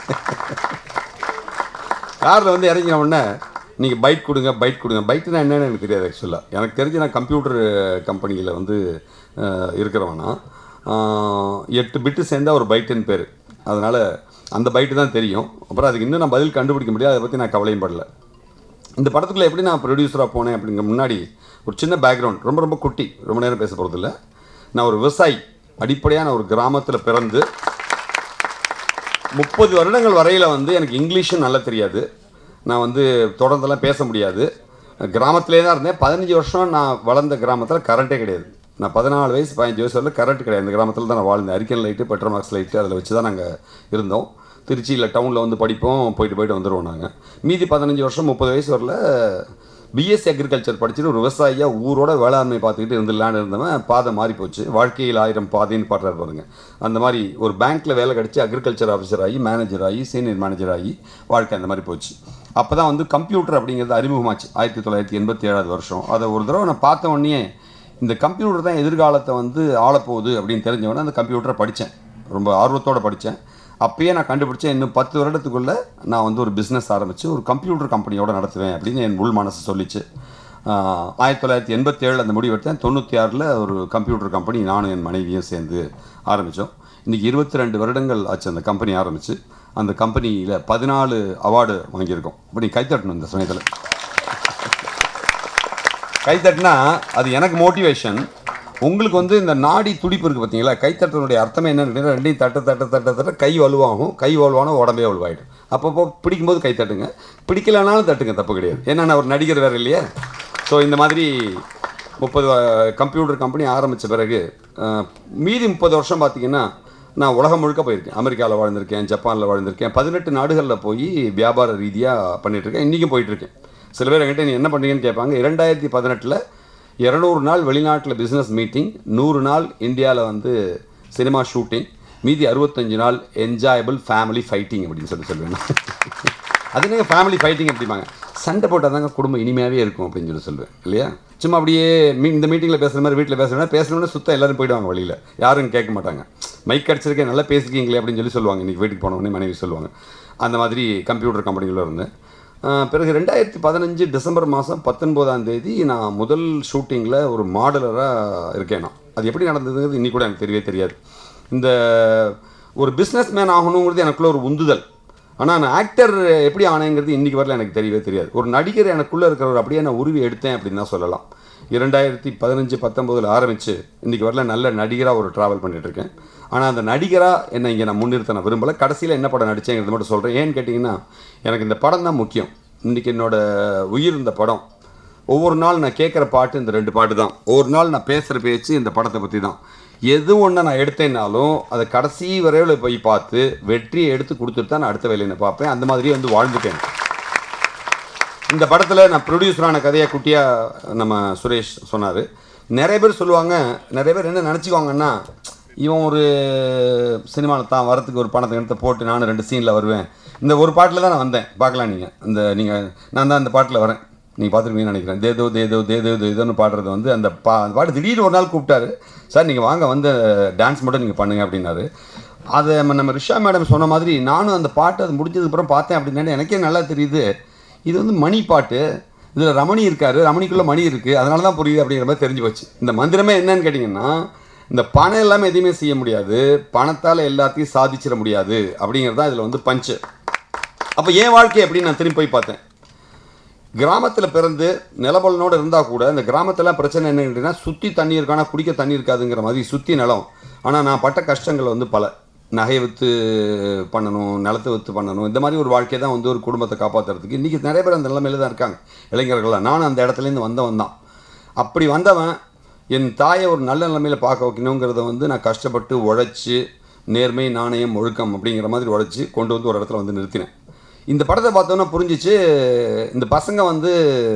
காரில் வந்து இறங்கின உடனே நீங்கள் பைட் கொடுங்க பைட் கொடுங்க பைட்னா என்னென்னு எனக்கு தெரியாது. ஆக்சுவலாக எனக்கு தெரிஞ்சு நான் கம்ப்யூட்டர் கம்பெனியில் வந்து இருக்கிறவனா எட்டு பிட்டு சேர்ந்தால் ஒரு பைட்டுன்னு பேர், அதனால் அந்த பைட்டு தான் தெரியும். அப்புறம் அதுக்கு இன்னும் நான் பதில் கண்டுபிடிக்க முடியாது, அதை பற்றி நான் கவலையும் படலை. இந்த படத்துக்குள்ளே எப்படி நான் ப்ரொடியூசராக போனேன் அப்படிங்கிற முன்னாடி ஒரு சின்ன பேக்ரவுண்ட், ரொம்ப ரொம்ப குட்டி, ரொம்ப நேரம் பேச போகிறதில்ல. நான் ஒரு விவசாயி, அடிப்படையாக நான் ஒரு கிராமத்தில் பிறந்து முப்பது வருடங்கள் வரையில் வந்து எனக்கு இங்கிலீஷும் நல்லா தெரியாது. நான் வந்து தொடர்ந்தெல்லாம் பேச முடியாது. கிராமத்திலே தான் இருந்தேன். பதினஞ்சு வருஷம் நான் வளர்ந்த கிராமத்தில் கரண்ட்டே கிடையாது. நான் பதினாலு வயசு பதினஞ்சு வயசு வரல கரண்ட் கிடையாது. இந்த கிராமத்தில் தான் நான் வாழ்ந்தேன். அரிக்கன் லைட்டு பெட்ரோமாக்ஸ் லைட்டு அதில் வச்சு தான் நாங்கள் இருந்தோம். திருச்சியில் டவுனில் வந்து படிப்போம், போயிட்டு போயிட்டு வந்துடுவோம் நாங்கள். மீதி பதினஞ்சு வருஷம் முப்பது வயசு வரல பிஎஸ்சி அக்ரிகல்ச்சர் படிச்சுட்டு ஒரு விவசாயியாக ஊரோட வேளாண்மை பார்த்துக்கிட்டு இருந்துடலான்னு இருந்தவன் பாதை மாறி போச்சு. வாழ்க்கையில் ஆயிரம் பாதைன்னு பாடுறாரு பாருங்க. அந்த மாதிரி ஒரு பேங்க்கில் வேலை கிடச்சி அக்ரிகல்ச்சர் ஆஃபீஸர் ஆகி மேனேஜர் ஆகி சீனியர் மேனேஜர் ஆகி வாழ்க்கை அந்த மாதிரி போச்சு. அப்போ தான் வந்து கம்ப்யூட்டர் அப்படிங்கிறது அறிமுகமாச்சு ஆயிரத்தி தொள்ளாயிரத்தி எண்பத்தி ஏழாவது வருஷம். அதை ஒரு தடவை நான் பார்த்த உடனே இந்த கம்ப்யூட்டர் தான் எதிர்காலத்தை வந்து ஆளப்போகுது அப்படின்னு தெரிஞ்சவொடனே அந்த கம்ப்யூட்டரை படித்தேன், ரொம்ப ஆர்வத்தோடு படித்தேன். அப்பயே நான் கண்டுபிடிச்சேன் இன்னும் பத்து வருடத்துக்குள்ளே நான் வந்து ஒரு பிஸ்னஸ் ஆரம்பித்து ஒரு கம்ப்யூட்டர் கம்பெனியோடு நடத்துவேன் அப்படின்னு என் உள் மனசு சொல்லிச்சு. ஆயிரத்தி தொள்ளாயிரத்தி எண்பத்தி ஏழில் அந்த முடிவு எடுத்தேன். தொண்ணூற்றி ஆறில் ஒரு கம்ப்யூட்டர் கம்பெனி நானும் என் மனைவியும் சேர்ந்து ஆரம்பித்தோம். இன்றைக்கி இருபத்தி ரெண்டு வருடங்கள் ஆச்சு அந்த கம்பெனி ஆரம்பித்து. அந்த கம்பெனியில் பதினாலு அவார்டு வாங்கியிருக்கோம். அப்படி கைத்தட்டணும் இந்த சமயத்தில். கைத்தட்டினா அது எனக்கு மோட்டிவேஷன். உங்களுக்கு வந்து இந்த நாடி துடிப்பு இருக்குது பார்த்தீங்களா, கைத்தட்டனுடைய அர்த்தமே என்னன்னு கேட்டீங்கன்னா ரெண்டையும் தட்ட தட்ட தட்ட தட்ட கை வலுவாகும், கை வலுவான உடம்பே வலுவாயிடும். அப்பப்போ பிடிக்கும்போது கை தட்டுங்க, பிடிக்கலனாலும் தட்டுங்க, தப்பு கிடையாது. ஏன்னா நான் ஒரு நடிகர் வேறு இல்லையா. ஸோ இந்த மாதிரி முப்பது கம்ப்யூட்டர் கம்பெனி ஆரம்பித்த பிறகு மீதி முப்பது வருஷம் பார்த்திங்கன்னா நான் உலகம் முழுக்க போயிருக்கேன். அமெரிக்காவில் வாழ்ந்திருக்கேன், ஜப்பானில் வாழ்ந்திருக்கேன், பதினெட்டு நாடுகளில் போய் வியாபார ரீதியாக பண்ணிகிட்ருக்கேன். இன்றைக்கும் போயிட்டுருக்கேன். சில பேர் என்கிட்ட நீ என்ன பண்ணுறீங்கன்னு கேட்பாங்க. இரண்டாயிரத்தி பதினெட்டில் இரநூறு நாள் வெளிநாட்டில் பிஸ்னஸ் மீட்டிங், நூறு நாள் இந்தியாவில் வந்து சினிமா ஷூட்டிங், மீதி அறுபத்தஞ்சு நாள் என்ஜாயபிள் ஃபேமிலி ஃபைட்டிங் அப்படின்னு சொல்லி சொல்லுவேன். அது என்னங்க ஃபேமிலி ஃபைட்டிங் அப்படிம்பாங்க. சண்டை போட்டால் தாங்க குடும்பம் இனிமையாகவே இருக்கும் அப்படின்னு சொல்லி சொல்லுவேன் இல்லையா. சும்மா அப்படியே மீ இந்த மீட்டிங்கில் பேசுகிற மாதிரி வீட்டில் பேசுகிறேன்னா பேசணுன்னா சுத்தம் எல்லோரும் போயிடுவாங்க வழியில், யாரும் கேட்க மாட்டாங்க. மைக் அடிச்சிருக்கேன் நல்லா பேசிக்கிங்களே அப்படின்னு சொல்லி சொல்லுவாங்க. இன்றைக்கி வீட்டுக்கு போனோடனே மனைவி சொல்லுவாங்க. அந்த மாதிரி கம்ப்யூட்டர் கம்பெனிகளில் இருந்தேன். பிறகு ரெண்டாயிரத்தி பதினஞ்சு டிசம்பர் மாதம் பத்தொன்பதாம் தேதி நான் முதல் ஷூட்டிங்கில் ஒரு மாடலராக இருக்கேன். நான் அது எப்படி நடந்ததுங்கிறது இன்னி கூட எனக்கு தெரியவே தெரியாது. இந்த ஒரு பிஸ்னஸ் மேன் ஆகணுங்கிறது எனக்குள்ளே ஒரு உந்துதல். ஆனால் நான் ஆக்டர் எப்படி ஆனேங்கிறது இன்றைக்கி வரல எனக்கு தெரியவே தெரியாது. ஒரு நடிகர் எனக்குள்ளே இருக்கிறவர் அப்படியே நான் உருவி எடுத்தேன் அப்படின்னு தான் சொல்லலாம். இரண்டாயிரத்தி பதினஞ்சு பத்தொம்போதில் ஆரம்பித்து இன்றைக்கி வரல நல்ல நடிகராக ஒரு ட்ராவல் பண்ணிகிட்ருக்கேன். ஆனால் அந்த நடிகராக என்னை இங்கே நான் முன்னிறுத்த நான் விரும்பலை. கடைசியில் என்ன படம் நடித்தேங்கிறது மட்டும் சொல்கிறேன். ஏன்னு கேட்டிங்கன்னா எனக்கு இந்த படம் தான் முக்கியம். இன்றைக்கி என்னோடய உயிர் இந்த படம். ஒவ்வொரு நாள் நான் கேட்குற பாட்டு இந்த ரெண்டு பாட்டு தான். ஒவ்வொரு நாள் நான் பேசுகிற பேச்சு இந்த படத்தை பற்றி தான். எது ஒன்று நான் எடுத்தேன்னாலும் அதை கடைசி வரையில் போய் பார்த்து வெற்றியை எடுத்து கொடுத்துட்டு தான் நான் அடுத்த வேலையை நான் பார்ப்பேன். அந்த மாதிரியே வந்து வாழ்ந்துட்டேன். இந்த படத்தில் நான் ப்ரொடியூசரான கதையை குட்டியாக நம்ம சுரேஷ் சொன்னார். நிறைய பேர் சொல்லுவாங்க, நிறைய பேர் என்ன நினச்சிக்குவாங்கன்னா இவன் ஒரு சினிமாவில் தான் வரத்துக்கு ஒரு பணத்தை எடுத்து போட்டு நானும் ரெண்டு சீனில் வருவேன். இந்த ஒரு பாட்டில் தான் நான் வந்தேன். பார்க்கலாம் நீங்கள் இந்த நீங்கள் நான் தான் அந்த பாட்டில் வரேன். நீங்கள் பார்த்துருக்கீங்கன்னு நினைக்கிறேன். தேதோ தேதோ தேதோ தேதோன்னு பாடுறது வந்து அந்த பா அந்த பாட்டு திடீர்னு ஒரு நாள் கூப்பிட்டாரு. சார் நீங்கள் வாங்க வந்து டான்ஸ் மட்டும் நீங்கள் பண்ணுங்க அப்படின்னாரு. அதை நம்ம ரிஷா மேடம் சொன்ன மாதிரி நானும் அந்த பாட்டு அது முடிஞ்சதுக்கப்புறம் பார்த்தேன் அப்படின்னா எனக்கே நல்லா தெரியுது இது வந்து மணி பாட்டு, இதில் ரமணி இருக்கார், ரமணிக்குள்ளே மணி இருக்குது, அதனால தான் புரியுது அப்படிங்கிற மாதிரி தெரிஞ்சு போச்சு. இந்த மந்திரமே என்னன்னு கேட்டிங்கன்னா இந்த பணம் எல்லாமே எதுவுமே செய்ய முடியாது, பணத்தால் எல்லாத்தையும் சாதிச்சிட முடியாது அப்படிங்கிறது தான் இதில் வந்து பஞ்சு. அப்போ என் வாழ்க்கை அப்படின்னு நான் திரும்பி போய் பார்த்தேன். கிராமத்தில் பிறந்து நிலபலனோடு இருந்தால் கூட இந்த கிராமத்தில் பிரச்சனை என்ன கேட்டிங்கன்னா, சுற்றி தண்ணி இருக்கானா குடிக்க தண்ணி இருக்காதுங்கிற மாதிரி சுற்றி நிலம். ஆனால் நான் பட்ட கஷ்டங்கள் வந்து பல. நகையை விற்று பண்ணணும், நிலத்தை விற்று பண்ணணும், இந்த மாதிரி ஒரு வாழ்க்கை தான் வந்து ஒரு குடும்பத்தை காப்பாற்றுறதுக்கு இன்றைக்கி நிறைய பேர் அந்த நிலைமையில தான் இருக்காங்க இளைஞர்கள்லாம். நானும் அந்த இடத்துலேருந்து வந்தவன் தான். அப்படி வந்தவன் என் தாயை ஒரு நல்ல நிலைமையில் பார்க்க வைக்கணுங்கிறத வந்து நான் கஷ்டப்பட்டு உழைச்சி நேர்மை நாணயம் ஒழுக்கம் அப்படிங்கிற மாதிரி உழைச்சி கொண்டு வந்து ஒரு இடத்துல வந்து நிறுத்தினேன். இந்த படத்தை பார்த்தோன்னா புரிஞ்சிச்சு, இந்த பசங்க வந்து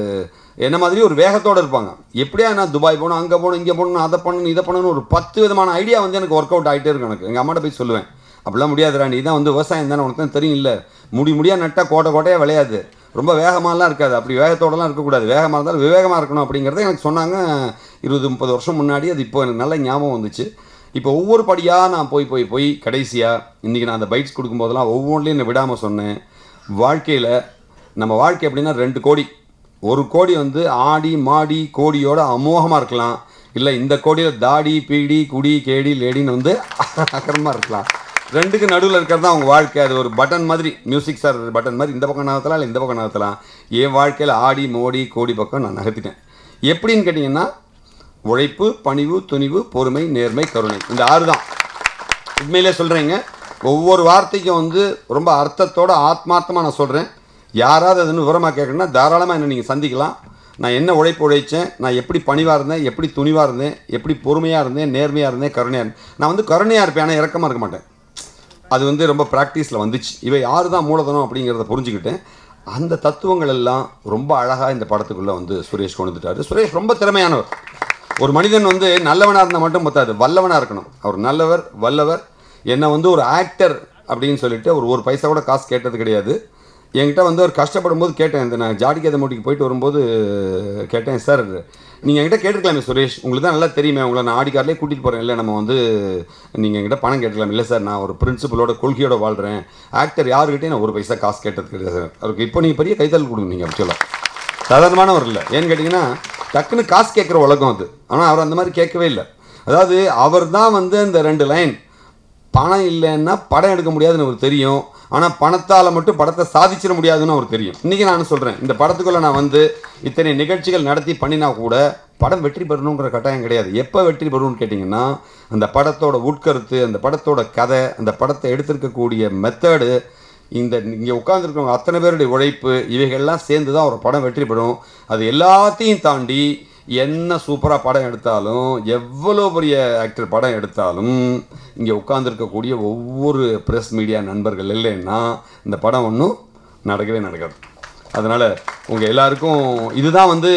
என்ன மாதிரி ஒரு வேகத்தோடு இருப்பாங்க. எப்படியா நான் துபாய் போகணும், அங்கே போகணும், இங்கே போகணும், அதை பண்ணணும், இதை பண்ணணும், ஒரு பத்து விதமான ஐடியா வந்து எனக்கு ஒர்க் அவுட் ஆகிட்டே இருக்கும். எனக்கு எங்கள் அம்மாட்ட போய் சொல்லுவேன், அப்படிலாம் முடியாதுடா, நீ தான் வந்து விவசாயம் தானே, உனக்கு தான் தெரியும் இல்லை, முடி முடியாக நட்டால் கோட்டை கோட்டையாக விளையாது, ரொம்ப வேகமாகலாம் இருக்காது, அப்படி வேகத்தோடலாம் இருக்கக்கூடாது, வேகமாக இருந்தாலும் விவேகமாக இருக்கணும் அப்படிங்கிறத எனக்கு சொன்னாங்க இருபது முப்பது வருஷம் முன்னாடி. அது இப்போ எனக்கு நல்ல ஞாபகம் வந்துச்சு. இப்போ ஒவ்வொரு படியாக நான் போய் போய் போய் கடைசியாக இன்றைக்கி நான் அந்த பைட்ஸ் கொடுக்கும்போதெல்லாம் ஒவ்வொன்றிலையும் என்னை விடாமல் சொன்னேன், வாழ்க்கையில் நம்ம வாழ்க்கை எப்படின்னா ரெண்டு கோடி, ஒரு கோடி வந்து ஆடி மாடி கோடியோட அமோகமாக இருக்கலாம், இல்லை இந்த கோடியில் தாடி பீடி குடி கேடி லேடின்னு வந்து அக்கறமாக இருக்கலாம். ரெண்டுக்கு நடுவில் இருக்கிறது தான் அவங்க வாழ்க்கை. அது ஒரு பட்டன் மாதிரி, மியூசிக் சார் பட்டன் மாதிரி, இந்த பக்கம் நகர்த்தலாம் இல்லை இந்த பக்கம் நகர்த்தலாம். என் வாழ்க்கையில் ஆடி மோடி கோடி பக்கம் நான் நகர்த்திட்டேன். எப்படின்னு கேட்டிங்கன்னா, உழைப்பு, பணிவு, துணிவு, பொறுமை, நேர்மை, கருணை, இந்த ஆறு தான். உண்மையிலே சொல்கிறேங்க, ஒவ்வொரு வார்த்தைக்கும் வந்து ரொம்ப அர்த்தத்தோட ஆத்மார்த்தமாக நான் சொல்கிறேன். யாராவது அதுன்னு விவரமாக கேட்கணுன்னா தாராளமாக என்னை நீங்கள் சந்திக்கலாம். நான் என்ன உழைப்பு உழைச்சேன், நான் எப்படி பணிவாக இருந்தேன், எப்படி துணிவாக இருந்தேன், எப்படி பொறுமையாக இருந்தேன், நேர்மையாக இருந்தேன், கருணையாக இருந்தேன். நான் வந்து கருணையாக இருப்பேன், ஆனால் இறக்கமாக இருக்க மாட்டேன். அது வந்து ரொம்ப ப்ராக்டிஸில் வந்துச்சு. இவை யார் தான் மூலதனம் அப்படிங்கிறத புரிஞ்சுக்கிட்டேன். அந்த தத்துவங்கள் எல்லாம் ரொம்ப அழகாக இந்த படத்துக்குள்ளே வந்து சுரேஷ் கொண்டு வந்துட்டார். சுரேஷ் ரொம்ப திறமையானவர். ஒரு மனிதன் வந்து நல்லவனாக இருந்தால் மட்டும் பத்தாது, வல்லவனாக இருக்கணும். அவர் நல்லவர், வல்லவர். என்னை வந்து ஒரு ஆக்டர் அப்படின்னு சொல்லிட்டு ஒரு ஒரு பைசா கூட காசு கேட்டது கிடையாது. என்கிட்ட வந்து ஒரு கஷ்டப்படும் போது கேட்டேன், இந்த நான் ஜாடிக்கேத மூட்டிக்கு போயிட்டு வரும்போது கேட்டேன், சார் நீங்கள் என்கிட்ட கேட்டுருக்கலாமே சுரேஷ், உங்களுக்கு தான் நல்லா தெரியுமே, உங்களை நான் ஆடி கார்லேயே கூட்டிகிட்டு போகிறேன், இல்லை நம்ம வந்து நீங்கள் என்கிட்ட பணம் கேட்டுக்கலாம். இல்லை சார், நான் ஒரு பிரின்சிபலோட கொள்கையோட வாழ்கிறேன், ஆக்டர் யாருக்கிட்டே நான் ஒரு பைசா காசு கேட்டது கிடையாது சார். அவருக்கு இப்போ நீங்கள் பெரிய கைத்தல் கொடுங்க நீங்கள் அப்படி சொல்லலாம். சாதாரணமானவர் இல்லை. ஏன்னு கேட்டிங்கன்னா, டக்குன்னு காசு கேட்குற உலகம் அது. ஆனால் அவர் அந்த மாதிரி கேட்கவே இல்லை. அதாவது அவர் தான் வந்து இந்த ரெண்டு லைன், பணம் இல்லைன்னா படம் எடுக்க முடியாதுன்னு அவருக்கு தெரியும், ஆனால் பணத்தால் மட்டும் படத்தை சாதிச்சிட முடியாதுன்னு அவருக்கு தெரியும். இன்றைக்கி நான் சொல்கிறேன், இந்த படத்துக்குள்ளே நான் வந்து இத்தனை நிகழ்ச்சிகள் நடத்தி பண்ணினா கூட படம் வெற்றி பெறணுங்கிற கட்டாயம் கிடையாது. எப்போ வெற்றி பெறணும்னு கேட்டிங்கன்னா, அந்த படத்தோட உட்கருத்து, அந்த படத்தோட கதை, அந்த படத்தை எடுத்திருக்கக்கூடிய மெத்தடு, இந்த இங்கே உட்காந்துருக்கவங்க அத்தனை பேருடைய உழைப்பு, இவைகள்லாம் சேர்ந்து தான் ஒரு படம் வெற்றி பெறும். அது எல்லாத்தையும் தாண்டி என்ன சூப்பராக படம் எடுத்தாலும், எவ்வளோ பெரிய ஆக்டர் படம் எடுத்தாலும், இங்கே உட்காந்துருக்கக்கூடிய ஒவ்வொரு ப்ரெஸ் மீடியா நண்பர்கள் இல்லைன்னா இந்த படம் ஒன்றும் நடக்கவே நடக்காது. அதனால் உங்கள் எல்லாருக்கும் இதுதான் வந்து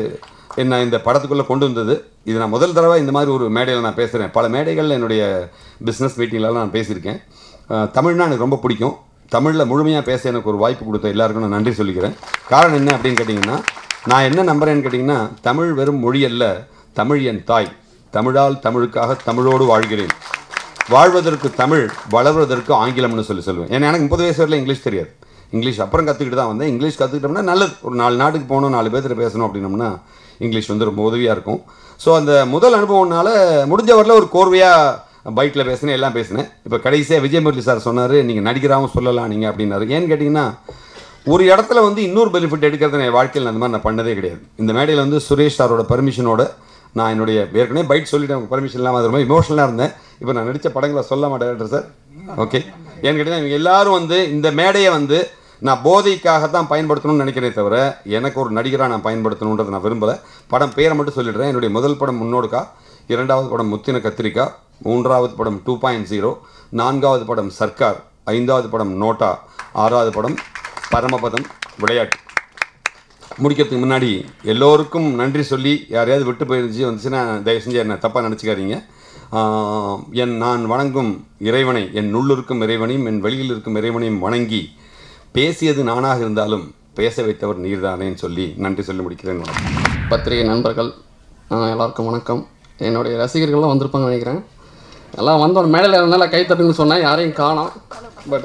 என்ன இந்த படத்துக்குள்ளே கொண்டு வந்தது. இது நான் முதல் தடவை இந்த மாதிரி ஒரு மேடையில் நான் பேசுகிறேன். பல மேடைகளில் என்னுடைய பிஸ்னஸ் மீட்டிங்லலாம் நான் பேசியிருக்கேன். தமிழ்னா எனக்கு ரொம்ப பிடிக்கும். தமிழில் முழுமையாக பேச எனக்கு ஒரு வாய்ப்பு கொடுத்த எல்லாருக்கும் நான் நன்றி சொல்லிக்கிறேன். காரணம் என்ன அப்படின்னு கேட்டிங்கன்னா, நான் என்ன நம்புறேன்னு கேட்டிங்கன்னா, தமிழ் வெறும் மொழி அல்ல, தமிழ் என் தாய், தமிழால் தமிழுக்காக தமிழோடு வாழ்கிறேன், வாழ்வதற்கு தமிழ், வளர்வதற்கு ஆங்கிலம்னு சொல்லி சொல்லுவேன். ஏன்னா எனக்கு முப்பது வயசு வரல இங்கிலீஷ் தெரியாது. இங்கிலீஷ் அப்புறம் கற்றுக்கிட்டு தான் வந்தேன். இங்கிலீஷ் கற்றுக்கிட்டோம்னா நல்லது. ஒரு நாலு நாட்டுக்கு போகணும், நாலு பேர்த்துல பேசணும் அப்படின்னோம்னா இங்கிலீஷ் வந்து ரொம்ப உதவியாக இருக்கும். ஸோ அந்த முதல் அனுபவம்னால முடிஞ்ச வரல ஒரு கோர்வையாக பைக்கில் பேசினேன், எல்லாம் பேசினேன். இப்போ கடைசியாக விஜய் முரளி சார் சொன்னார், நீங்கள் நடிக்கிறாவும் சொல்லலாம் நீங்கள் அப்படின்னாரு. ஏன்னு கேட்டிங்கன்னா, ஒரு இடத்துல வந்து இன்னொரு பெனிஃபிட் எடுக்கிறது என் வாழ்க்கையில் அந்த மாதிரி நான் பண்ணதே கிடையாது. இந்த மேடையில் வந்து சுரேஷ் சாரோட பர்மிஷனோட நான் என்னுடைய ஏற்கனவே பைட் சொல்லிட்டேன், பர்மிஷன் இல்லாமல் அது ரொம்ப இமோஷனலாக இருந்தேன். இப்போ நான் நடித்த படங்களை சொல்ல மாட்டேன் சார். ஓகே, ஏன்னு கேட்டிங்கன்னா, இவங்க எல்லோரும் வந்து இந்த மேடையை வந்து நான் போதைக்காக தான் பயன்படுத்தணும்னு நினைக்கிறேன் தவிர எனக்கு ஒரு நடிகராக நான் பயன்படுத்தணுன்றதை நான் விரும்பலை. படம் பேரை மட்டும் சொல்லிடுறேன். என்னுடைய முதல் படம் முன்னோடுக்கா, இரண்டாவது படம் முத்தின கத்திரிக்கா, மூன்றாவது படம் டூ பாயிண்ட் ஜீரோ, நான்காவது படம் சர்க்கார், ஐந்தாவது படம் நோட்டா, ஆறாவது படம் பரமபதம் விளையாட்டு. முடிக்கிறதுக்கு முன்னாடி எல்லோருக்கும் நன்றி சொல்லி யாரையாவது விட்டு போயிருந்துச்சு வந்துச்சுன்னா தயவு செஞ்சு என்னை தப்பாக நினச்சிக்காதீங்க. என் நான் வணங்கும் இறைவனை, என் உள்ளிருக்கும் இறைவனையும் என் வெளியில் இருக்கும் இறைவனையும் வணங்கி பேசியது நானாக இருந்தாலும் பேச வைத்தவர் நீர்தானேன்னு சொல்லி நன்றி சொல்லி முடிக்கிறேன்.
பத்திரிகை நண்பர்கள் எல்லாருக்கும் வணக்கம். என்னுடைய ரசிகர்கள்லாம் வந்திருப்பாங்க நினைக்கிறேன். எல்லாம் வந்தோட மேடையில் இருந்தால கைத்தட்டுன்னு சொன்னேன், யாரையும் காணோம். பட்டு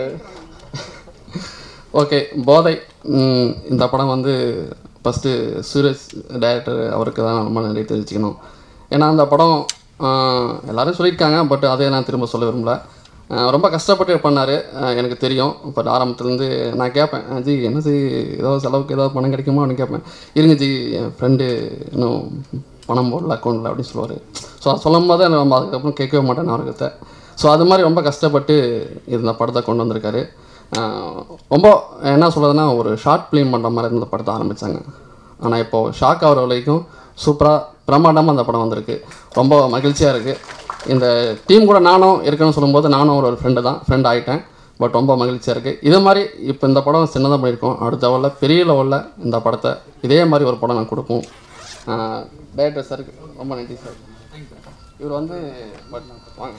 ஓகே, போதை இந்த படம் வந்து ஃபஸ்ட்டு சுரேஷ் டைரக்டர் அவருக்கு தான் ரொம்ப நன்றி தெரிவிச்சுக்கணும். ஏன்னா அந்த படம் எல்லோரும் சொல்லியிருக்காங்க, பட் அதை நான் திரும்ப சொல்ல விரும்பல. ரொம்ப கஷ்டப்பட்டு பண்ணார், எனக்கு தெரியும். பட் ஆரம்பத்துலேருந்து நான் கேட்பேன், ஜி என்னது ஏதாவது செலவுக்கு ஏதாவது பணம் கிடைக்குமா அப்படின்னு கேட்பேன். இருங்க ஜி, என் ஃப்ரெண்டு இன்னும் பணம் போடல அக்கௌண்ட்டில் அப்படின்னு சொல்லுவார். ஸோ அது சொல்லும் போது நம்ம அதுக்கப்புறம் கேட்கவே மாட்டேன் அவர்கிட்ட. ஸோ அது மாதிரி ரொம்ப கஷ்டப்பட்டு இந்த படத்தை கொண்டு வந்திருக்காரு. ரொம்ப என்ன சொல்கிறதுனா ஒரு ஷார்ட் ஃபிலிம் பண்ணுற மாதிரி இந்த படத்தை ஆரம்பித்தாங்க. ஆனால் இப்போது ஷாக் ஆகிற வரைக்கும் சூப்பராக பிரம்மாண்டமாக அந்த படம் வந்திருக்கு. ரொம்ப மகிழ்ச்சியாக இருக்குது. இந்த டீம் கூட நானும் இருக்கணும்னு சொல்லும்போது நானும் ஒரு ஒரு ஃப்ரெண்டு தான் ஃப்ரெண்ட் ஆகிட்டேன். பட் ரொம்ப மகிழ்ச்சியாக இருக்குது. இது மாதிரி இப்போ இந்த படம் சின்னதாக பண்ணியிருக்கோம், அடுத்த லெவலில் பெரிய லெவலில் இந்த படத்தை இதே மாதிரி ஒரு படம் நான் கொடுப்போம். டைரக்டர் சாருக்கு ரொம்ப நன்றி சார். இவர் வந்து பட் வாங்க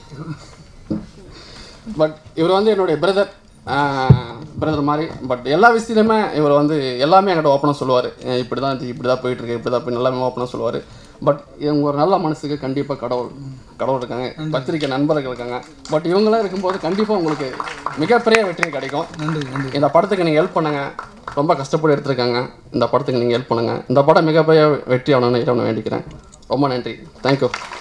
பட் இவர் வந்து என்னுடைய பிரதர் பிரதர் மாதிரி. பட் எல்லா விஷயத்துலையுமே இவர் வந்து எல்லாமே என்கிட்ட ஓப்பனாக சொல்லுவார். இப்படி தான் இப்படி தான் போயிட்டுருக்கு, இப்படி தான் போய் எல்லாமே ஓப்பனாக சொல்லுவார். பட் இவங்க ஒரு நல்ல மனசுக்கு கண்டிப்பாக கடவுள் கடவுள் இருக்காங்க, பத்திரிக்கை நண்பர்கள் இருக்காங்க. பட் இவங்களாம் இருக்கும்போது கண்டிப்பாக உங்களுக்கு மிகப்பெரிய வெற்றி கிடைக்கும். இந்த படத்துக்கு நீங்கள் ஹெல்ப் பண்ணுங்கள். ரொம்ப கஷ்டப்பட்டு எடுத்துருக்காங்க. இந்த படத்துக்கு நீங்கள் ஹெல்ப் பண்ணுங்கள். இந்த படம் மிகப்பெரிய வெற்றி ஆகணும்னு இறைவனை வேண்டிக்கிறேன். ரொம்ப நன்றி. தேங்க்யூ.